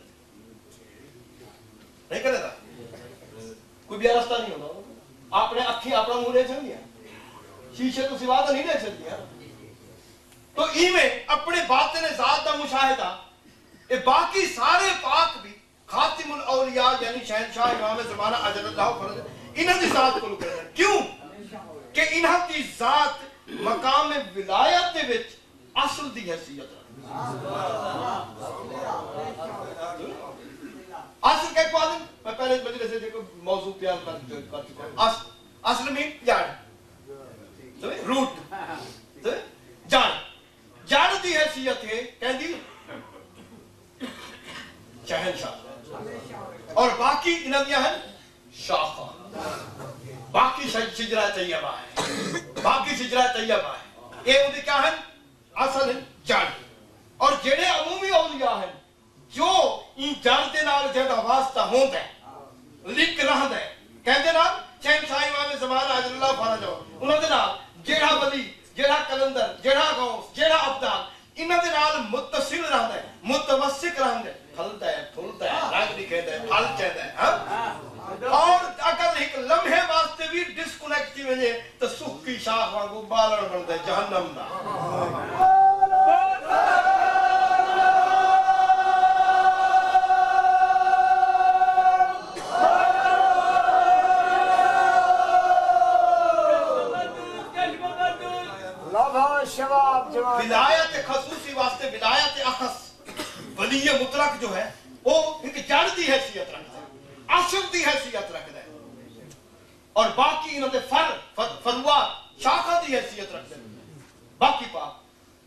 A: نہیں کرے گا کوئی بھی رستہ نہیں ہوتا اپنے اکھی اپنا منہ دیکھ سکتی ہے شیشے تو سوا تو نہیں دیکھ سکتی ہے تو ای میں اپنے باطن ذات دا مشاہدہ اے باقی سارے پاک بھی خاتم الاولیاء یعنی شہنشاہ امام زمانہ اجل اللہ فرض انہاں دی ذات کو کرنا کیوں کہ انہاں دی ذات مقام ولایت دے وچ اصل دی حیثیت اصل کیا کو میں پہلے مجلس سے دیکھو موضوع پیار کر چکا ہوں اصل میں جڑ روٹ جڑ دی حیثیت ہے کہندی شہنشاہ اور باقی انہاں دیاں ہیں شاخاں باقی شجرہ طیبہ ہے باقی شجرہ طیبہ ہے یہ ان کیا ہیں اصل ہے جڑ اور جڑے عمومی اولیاء ہیں جو ان جڑ دے نال جڑا واسطہ ہوندا ہے لنک رہندا ہے کہندے نا شہنشاہ امام زمانہ اجل اللہ فرج انہاں دے نال جڑا ولی جڑا کلندر جڑا غوث جڑا ابدال انہاں دے نال متصل رہندا ہے متمسک رہندا ہے پھلدا ہے پھولدا ہے رنگ دکھدا ہے پھل چیندا ہے ہاں اور اگر ایک لمحے واسطے بھی ڈسکنیکٹ تھی وجے تو سکھ کی شاخ وانگو بالن بندا ہے جہنم دا ولایت خصوصی واسطے ولایت اخص ولی مطلق جو ہے وہ ایک جڑ دی حیثیت رکھتا ہے اصل دی حیثیت رکھتا ہے اور باقی انہوں نے فروات شاخہ دی حیثیت رکھتے ہیں باقی پاک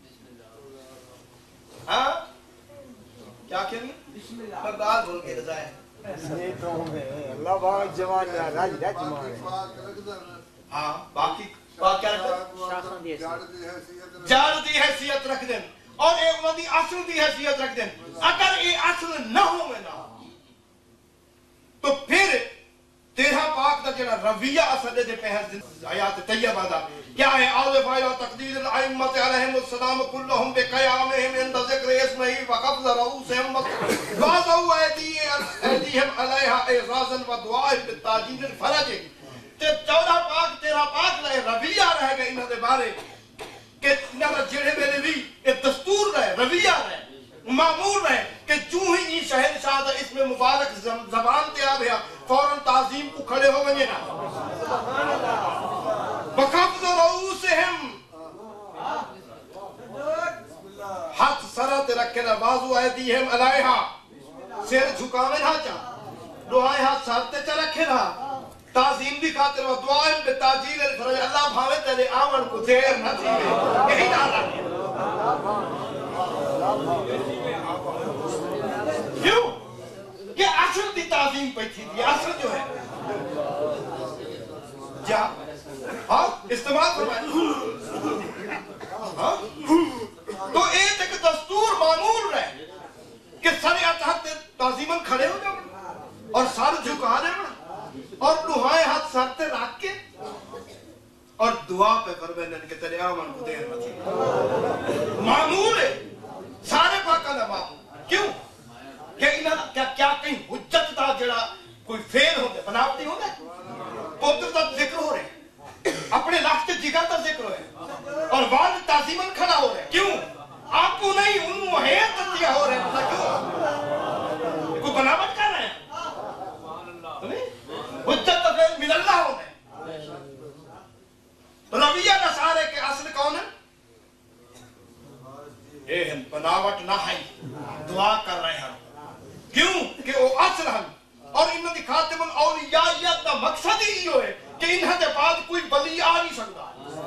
A: ہاں کیا کہنی بردار بول کے رضا ہے
C: اللہ باق جوان راج جمان
A: ہاں باقی کیا رکھتے جڑ دی حیثیت رکھ دیں اور اے انہوں دی اصل دی حیثیت رکھ دیں اگر اے اصل نہ ہو میں نہ تو پھر تیرہ پاک دا جڑا رویہ اصل دے پہر آیات طیبہ دا کیا ہے آل فائلہ تقدیر الائمت علیہم السلام کلہم بقیامہم اند ذکر اسمہی وقبض رؤوسہم وعظوا ایدیہم علیہا اعزازا و دعائم بالتاجین الفرج تے چودہ پاک تیرہ پاک لئے رویہ رہ گئے انہوں دے بارے کہ انہوں جڑے میرے بھی ایک دستور رہے رویہ رہے معمول رہے کہ جو ہی یہ شہنشاہ دا اس میں مبارک زبان تے آ گیا فوراً تعظیم کو کھڑے ہو گئے نا بقبض رؤوسہم ہاتھ سرات رکھے نا بازو ایدیہم علیہا سیر جھکاوے نہ چاہ دعائیں ہاتھ سرتے چا رکھے نا تعظیم بھی خاطر و دعائیں بے تاجیل الفرج اللہ بھاوے تیرے آمن کو دیر نہ تھی یہی نہ رکھے کیوں کہ اصل دی تعظیم پہ تھی یہ اصل جو ہے جا ہاں استعمال فرمائے ہاں تو ایک دستور معمول رہے کہ سر اطاعت تعظیماً کھڑے ہو جاؤ اور سر جھکا دے اور دعائیں ہاتھ سرتے رکھ کے اور دعا پہ فرمائن کہ تیرے آمن کو دیر نہ تھی معمول ہے سارے پاکاں دا معمول کیوں کہ انہاں کیا کہیں حجت دا جڑا کوئی فیل ہوندے بناوٹی ہوندے پوتر دا ذکر ہو رہے اپنے لفظ جگر دا ذکر ہو رہے اور والد تعظیماً کھڑا ہو رہے کیوں آپ کو نہیں ان محیط دیا ہو رہے کیوں کوئی بناوٹ کر رہے ہیں حجت دا فیل من اللہ ہوندے رویہ نصارے کے اصل کون ہے اے ہم بناوٹ نہ ہے دعا کر رہے ہیں کیوں کہ وہ اصل ہیں اور انہوں نے خاتم الاولیائیت دا مقصد ہی یہ ہے کہ انہوں نے بعد کوئی ولی آ نہیں سکتا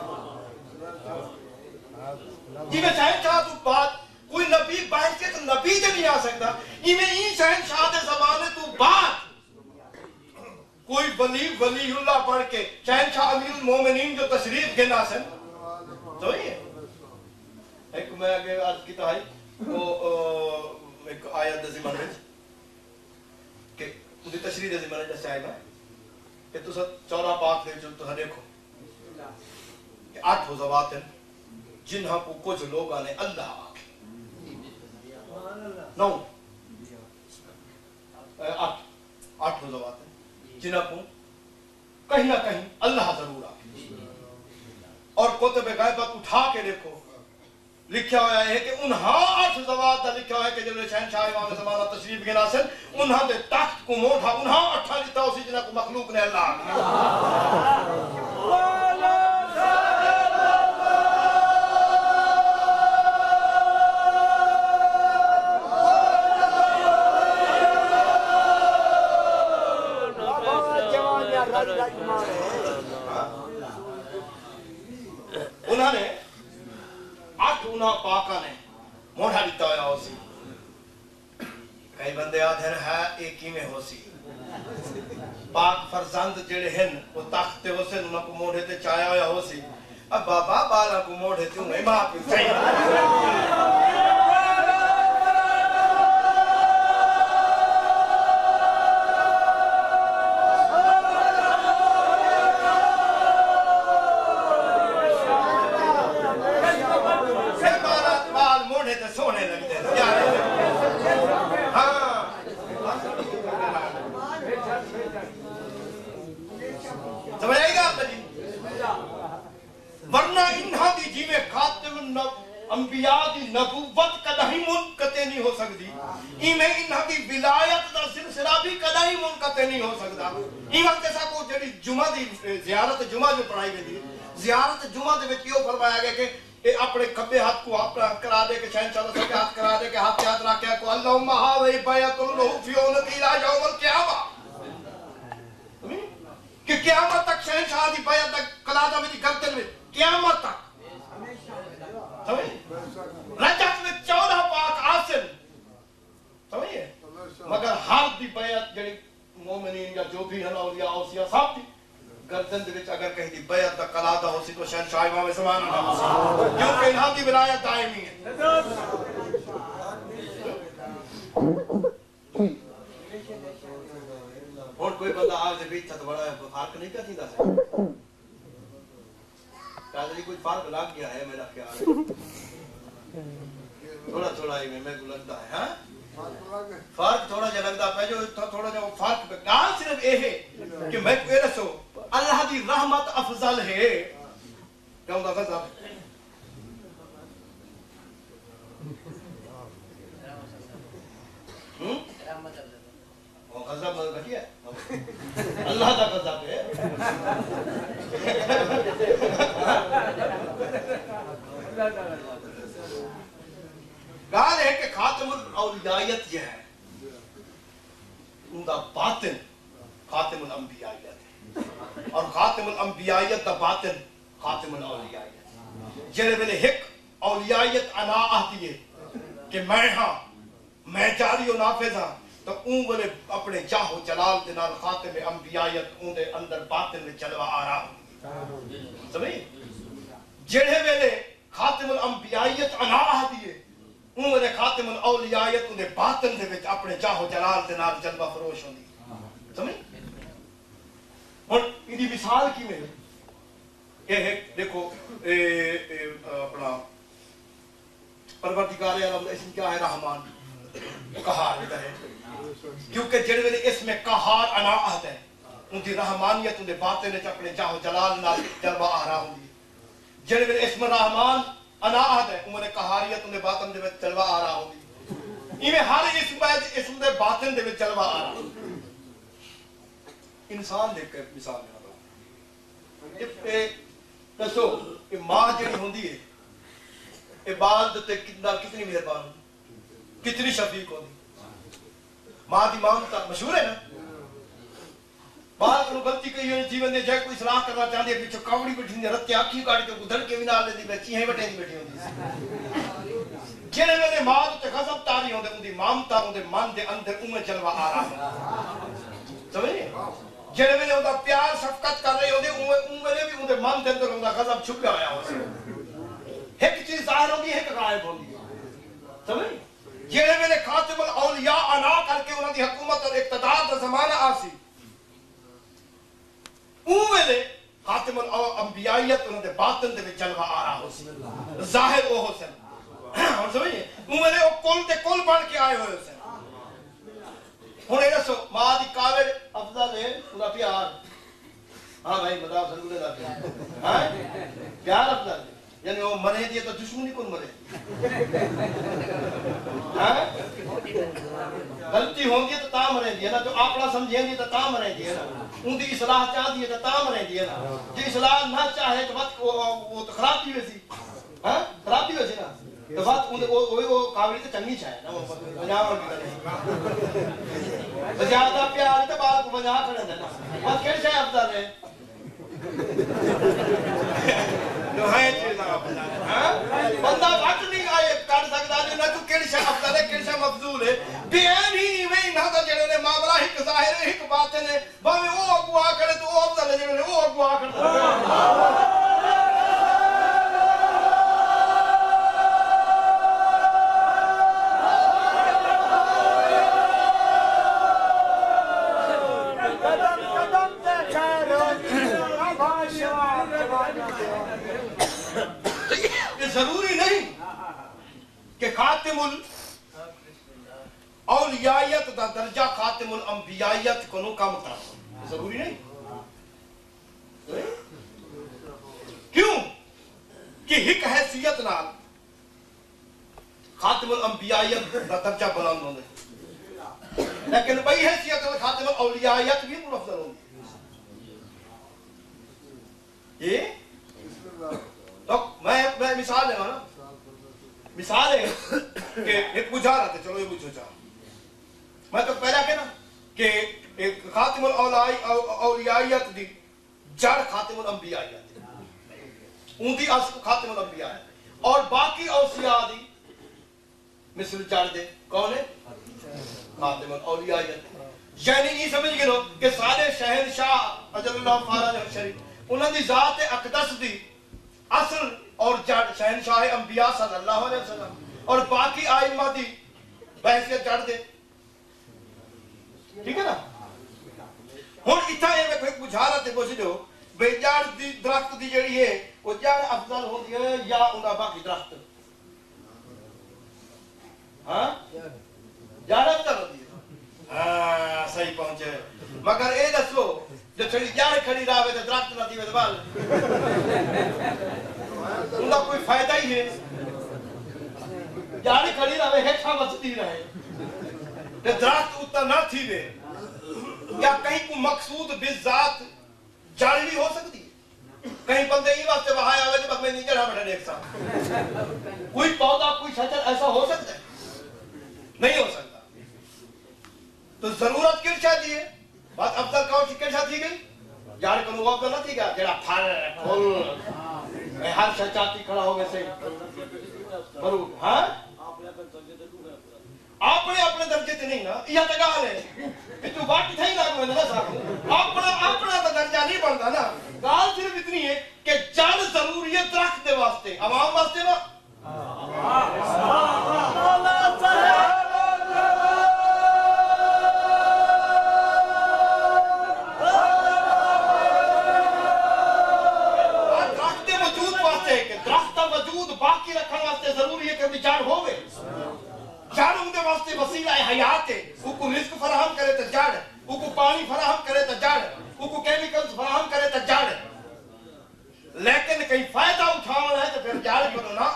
A: جی میں شہنشاہ تو بعد کوئی نبی باعث کے تو نبی دے نہیں آ سکتا یہ شہنشاہ دے زمانے تو بعد کوئی ولی اللہ پڑھ کے شہنشاہ امیر المومنین جو تشریف گنا سن تو ہی ہے ایک میں آگے عرض کی تاہی وہ ایک آیت دے ضمن وچ کہ اودی تشریح دے ضمن وچ دسیا ہے کہ تساں چورا پاک دے وچ تساں دیکھو کہ 8 حضوات ہیں جنہاں کو کچھ لوگاں نے اللہ آکھے 9 8 حضوات ہیں جنہاں کو کہیں نہ کہیں اللہ ضرور آکھے اور کتب غیبت اٹھا کے دیکھو لکھا ہوا ہے کہ انہاں 8 حضوات دا لکھا ہوا ہے کہ جب شہنشاہ امام زمانہ تشریف گنا سن انہاں دے تخت کو موڑا انہاں 8 لتا اسی جنہاں کو مخلوق نے اللہ آکھے انہوں نے 8 انہاں پاکاں نے موڑا دیتا ہویا ہو سی کئی بندے آدھے ہے ایک ہی میں ہو سی پاک فرزند جڑے ہیں وہ تخت ہو سے انہوں کو موڑے تے چایا ہویا ہو سی اب بابا بالا کو موڑے تے انہیں ماں پی چاہیے ورنہ انہاں دی جیوے خاتم انبیاء دی نبوت کدائی منقطع نہیں ہو سکتی ایمیں انہاں دی ولایت دا سلسلہ بھی کدائی منقطع نہیں ہو سکتا ای وقت ایسا کو جڑی جمعہ دی زیارت جمعہ جو پڑھائی گئی دی زیارت جمعہ دے وچ یہ فرمایا گیا کہ اے اپنے کھبے ہاتھ کو اپنا کرا دے کہ شہنشاہ دا سبے ہاتھ کرا دے کہ ہاتھ یاد رکھے کو اللہم ہاوی بیت اللہ فی اونتی لا یوم القیامہ کہ قیامت تک شہنشاہ دی بیعت تک قلادہ میری گردن میں قیامت تک رجب میں 14 پاک آسن سمجھئے مگر ہر دی بیعت جڑی مومنین یا جو بھی ہیں اولیاء اوسیاء سب دی گردن دے وچ اگر کہیں دی بیعت دا قلادہ ہو سی تو شہنشاہ امام زمان کیونکہ انہاں دی ولایت دائمی ہے اور کوئی بندہ آج سے بیچ تو بڑا فرق نہیں کیا تھی سے کہا جی کوئی فرق لگ گیا ہے میرا خیال ہے تھوڑا تھوڑا ہی میں کو لگتا ہے ہاں فرق تھوڑا جا لگتا ہے جو تھوڑا جا فرق پہ گال صرف یہ ہے کہ میں کوئی رسو اللہ دی رحمت افضل ہے کیا ہوں گا صاحب غضب گھٹیا اللہ کا غضب ہے گال ہے کہ خاتم الاولیائیت یہ ہے ان کا باطن خاتم الانبیائیت ہے اور خاتم الانبیائیت کا باطن خاتم الاولیائیت جنہیں میں نے ایک اولیائیت انا آتی ہے کہ میں ہاں میں جاری و نافذ ہاں تو اون بلے اپنے جاہ و جلال دے نال خاتم انبیائیت اون دے اندر باطن میں جلوہ آ رہا ہوں سمجھے جڑے ویلے خاتم الانبیائیت انا آتی ہے اون بلے خاتم الاولیائیت اون دے باطن دے وچ اپنے جاہ و جلال دے نال جلوہ فروش ہوندی سمجھے اور انہی مثال کی میں یہ ہے دیکھو اپنا پروردگار عالم اسم کیا ہے رحمان قہار ہوتا ہے کیونکہ جڑے ویلے اس میں قہار انا آہد ہے ان دی رحمانیت ان دے باطن وچ اپنے جاہ و جلال نال جلوہ آ رہا ہوندی جڑے ویلے اسم رحمان انا آہد ہے ان دے قہاریت ان دے باطن دے وچ جلوہ آ رہا ہوندی ایویں ہر اسم دے باطن دے وچ جلوہ آ رہا انسان دیکھ کے مثال دینا دسو کہ ماں جڑی ہوندی ہے اے بال تے کتنی مہربان کتنی شفیق ہوندی ماں دی مامتا مشہور ہے نا بال کو غلطی کہی ہوئی جیون دے جے کوئی اصلاح کرنا چاہندی ہے پیچھے کاوڑی بیٹھی نے رتے اکھی کاٹ کے گدھڑ کے وی نال دی بچی ہے بٹے دی بیٹھی ہوندی جڑے ویلے ماں تے غضب تاری ہوندے اون دی مامتا اون دے من دے اندر اوم جلوہ آ رہا سمجھے جڑے ویلے اون دا پیار شفقت کر رہے ہوندے اون ویلے بھی اون دے من دے اندر اون دا غضب چھپیا ہویا ہوندا ایک چیز ظاہر ہوندی ہے ایک غائب ہوندی ہے سمجھ جڑے ویلے خاتم الاولیاء انا کر کے انہاں دی حکومت اور اقتدار دا زمانہ آسی او ویلے خاتم الانبیائیت انہاں دے باطن دے وچ جلوہ آ رہا ہو سی ظاہر او ہو سن ہن سمجھے او ویلے او کل تے کل بن کے آئے ہوئے سن ہن اے دسو ماں دی کاوڑ افضل ہے انہاں پیار ہاں بھائی مداف سنگلے دا پیار ہاں پیار افضل ہے یعنی وہ مرے دیئے تو دشمنی کون مرے غلطی ہوں گی تو تا مرے دیئے نا جو آپڑا سمجھیں گی تو تا مرے دیئے نا ان دی اصلاح چاہ دیئے تو تا مرے دیئے نا جو اصلاح نہ چاہے تو بات وہ تو خراب بھی ویسی خراب بھی ویسی نا تو بات وہ قابلی تو چنگی چاہے نا وہ بجاہ اور بھی کرے زیادہ پیار تو بات کو بجاہ کرے دینا بات کیسے چاہے افضل ہے جو ہے چیزاں بندہ وقت نہیں آئے کر سکتا جو نہ تو کیڑی شاہ افضل ہے کیڑی شاہ مفضول ہے بیان ہی میں نہ تو جڑے نے معاملہ ایک ظاہر ہے ایک باطن ہے باویں وہ اگوا کرے تو وہ افضل ہے جڑے نے وہ اگوا کرتا ضروری نہیں کہ خاتم الاولیائیت دا درجہ خاتم الانبیائیت کو نو کم کرو ضروری نہیں کیوں کہ ایک حیثیت نال خاتم الانبیائیت دا درجہ بلند ہوندے لیکن بئی حیثیت خاتم الاولیائیت بھی افضل ہوندی یہ تو میں مثال لے نا مثال ہے کہ ایک بجھا رہا تھا چلو یہ بجھو چاہا میں تو پہلا کہنا کہ خاتم الاولیائیت دی جڑ خاتم الانبیائیت ان دی اصل خاتم الانبیائیت اور باقی اوصیاء دی مثل جڑ دے کون ہے خاتم الاولیائیت یعنی یہ سمجھ گئے کہ سارے شہنشاہ اجل اللہ فارغ شریف انہوں دی ذات اقدس دی اصل اور جڑ شہنشاہ انبیاء صلی اللہ علیہ وسلم اور باقی آئمہ دی بحثیت جڑ دے ٹھیک ہے نا ہون اتھا یہ میں کوئی بجھا رہا تھے پوچھ دو بے جڑ دی درخت دی جڑی ہے وہ جڑ افضل ہو دی ہے یا انہا باقی درخت ہاں جڑ افضل ہو دی ہے ہاں صحیح پہنچے مگر اے دسو جو چھڑی جڑ کھڑی راوے تو درخت نہ دیوے دبال انہا کوئی فائدہ ہی ہے جڑ کھڑی راوے ہیٹھا بچتی رہے درخت اتنا نہ تھی وے یا کہیں کو مقصود بذات جڑ بھی ہو سکتی ہے کہیں بندے ہی واسطے وہاں آوے تو بس میں نہیں جڑا بیٹھا ایک ساتھ کوئی پودا کوئی شجر ایسا ہو سکتا ہے نہیں ہو سکتا تو ضرورت کس شاہ دی ہے بات افضل کون سی کس شاہ دی گئی جڑ کو وہ افضل نہ تھی گیا جڑا پھل پھول ہر شاہ چاہتی کھڑا ہو گئے سے ضرور ہاں اپنے درجے تے نہیں نا یہ تے گال ہے کہ تو باقی تھا ہی نہ کوئی نہ صاحب اپنا تو درجہ نہیں بنتا نا گال صرف اتنی ہے کہ جڑ ضروری ہے درخت دے واسطے عوام واسطے نا درخت دے وجود واسطے کہ درخت دا وجود باقی رکھنے واسطے ضروری ہے کہ جڑ ہوئے جڑ ان دے واسطے وسیلہ حیات ہے وہ کو رزق فراہم کرے تو جڑ وہ کو پانی فراہم کرے تو جڑ وہ کو کیمیکلز فراہم کرے تو جڑ لیکن کہیں فائدہ اٹھانا ہے تو پھر جڑ کرو نا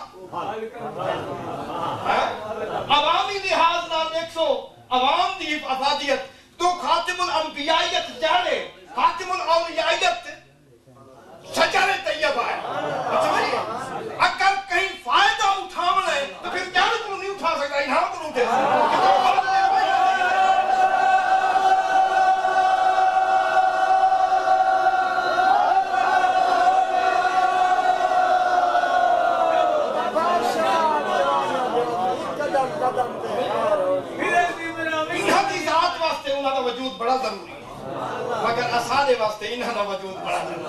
A: عوامی لحاظ نال دیکھو عوام دی افادیت تو خاتم الانبیائیت جڑ ہے خاتم الاولیائیت شجر طیبہ ہے اگر کہیں فائدہ اٹھانا ہے تو پھر جڑ کو نہیں اٹھا سکتا یہاں کو اٹھے انہاں دی ذات واسطے انہاں دا وجود بڑا ضروری ہے مگر اسادے واسطے انہاں دا وجود بڑا ضروری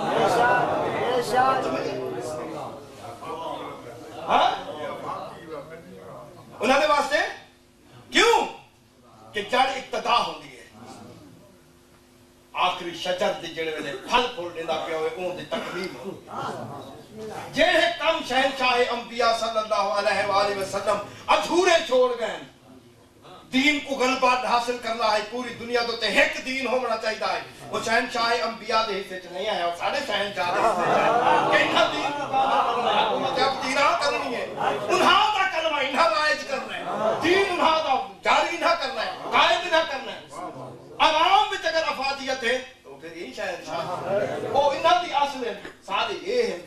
A: ہے انہوں نے واسطے کیوں کہ جڑ اقتدا ہوندی ہے آخری شجر دی جڑے ویلے پھل پھول دیندا پیا ہوئے اون دی تکمیل ہو جڑے کم شہنشاہ انبیاء صلی اللہ علیہ وآلہ وسلم ادھورے چھوڑ گئے دین کو غلبہ حاصل کرنا ہے پوری دنیا تو تے ایک دین ہونا چاہیے ہے وہ شہنشاہ انبیاء دے حصے چ نہیں آیا اور سارے شہنشاہ دے حصے کہ انہاں دین مقابلہ کرنا ہے حکومت اب دینا کرنی ہے انہاں دا کلمہ انہاں رائج کرنا ہے دین انہاں دا جاری انہاں کرنا ہے قائم انہاں کرنا ہے عوام وچ اگر افادیت ہے تو پھر یہ شہنشاہ وہ انہاں دی اصل ہے سارے یہ ہیں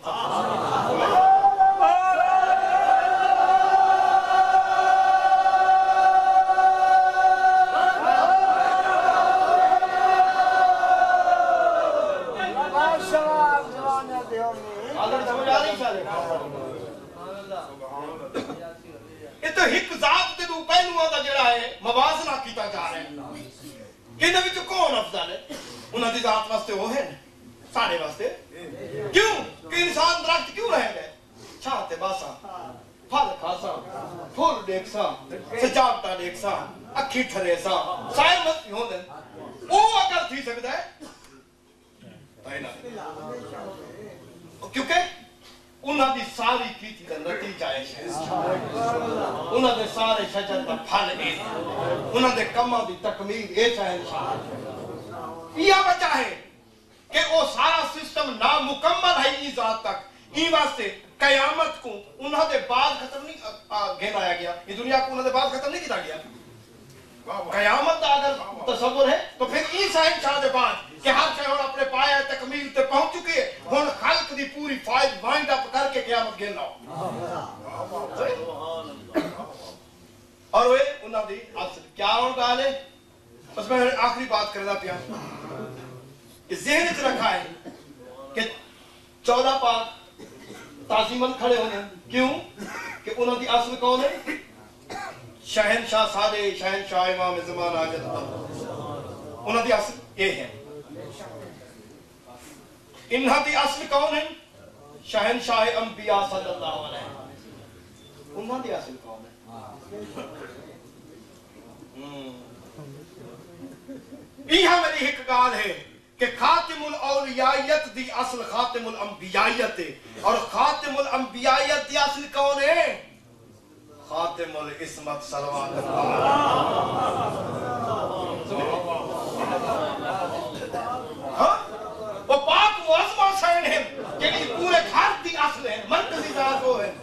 A: یہ تو ایک ذات دے دو پہلوؤں دا جڑا ہے موازنہ کیتا جا رہا ہے انہاں وچ کون افضل ہے انہاں دی ذات واسطے وہ ہے سارے واسطے کیوں کہ انسان درخت کیوں رہ گئے چھاتے باسا پھل کھاسا پھول دیکھسا سجاوٹا دیکھسا اکھی ٹھریسا سائے مت ہوندے او اگر تھی سکدا ہے کیونکہ انہاں دی ساری کیتی دا نتیجہ ہے انہاں دے سارے شجر دا پھل ہے انہاں دے کماں دی تکمیل اے شہنشاہ یہ وجہ ہے کہ وہ سارا سسٹم نامکمل ہے ای ذات تک ای واسطے قیامت کو انہاں دے بعد ختم نہیں گھنایا گیا یہ دنیا کو انہاں دے بعد ختم نہیں کیتا گیا قیامت دا اگر تصور ہے تو پھر ای شہنشاہ دے بعد کہ ہر شے ہن اپنے پایا تکمیل تے پہنچ چکے ہن خلق دی پوری فائد وائنڈ اپ کر کے قیامت گھنا اور وہ انہاں دی اصل کیا ہون گل ہے بس میں آخری بات کرنا پیا ذہن وچ رکھا ہے کہ 14 پاک تعظیمن کھڑے ہونے کیوں کہ انہاں دی اصل کون ہے شہنشاہ سارے شہنشاہ امام زمان آجت انہاں دی اصل یہ ہے انہاں دی اصل کون ہے شہنشاہ انبیاء صلی اللہ علیہ وسلم انہاں دی اصل کون ہے یہ میری ایک گال ہے کہ خاتم الاولیائیت دی اصل خاتم الانبیائیت ہے اور خاتم الانبیائیت دی اصل کون ہے خاتم العصمت صلوات اللہ وہ پاک معظمہ حسین ہیں کہ پورے گھر دی اصل ہیں مرکزی ذات وہ ہیں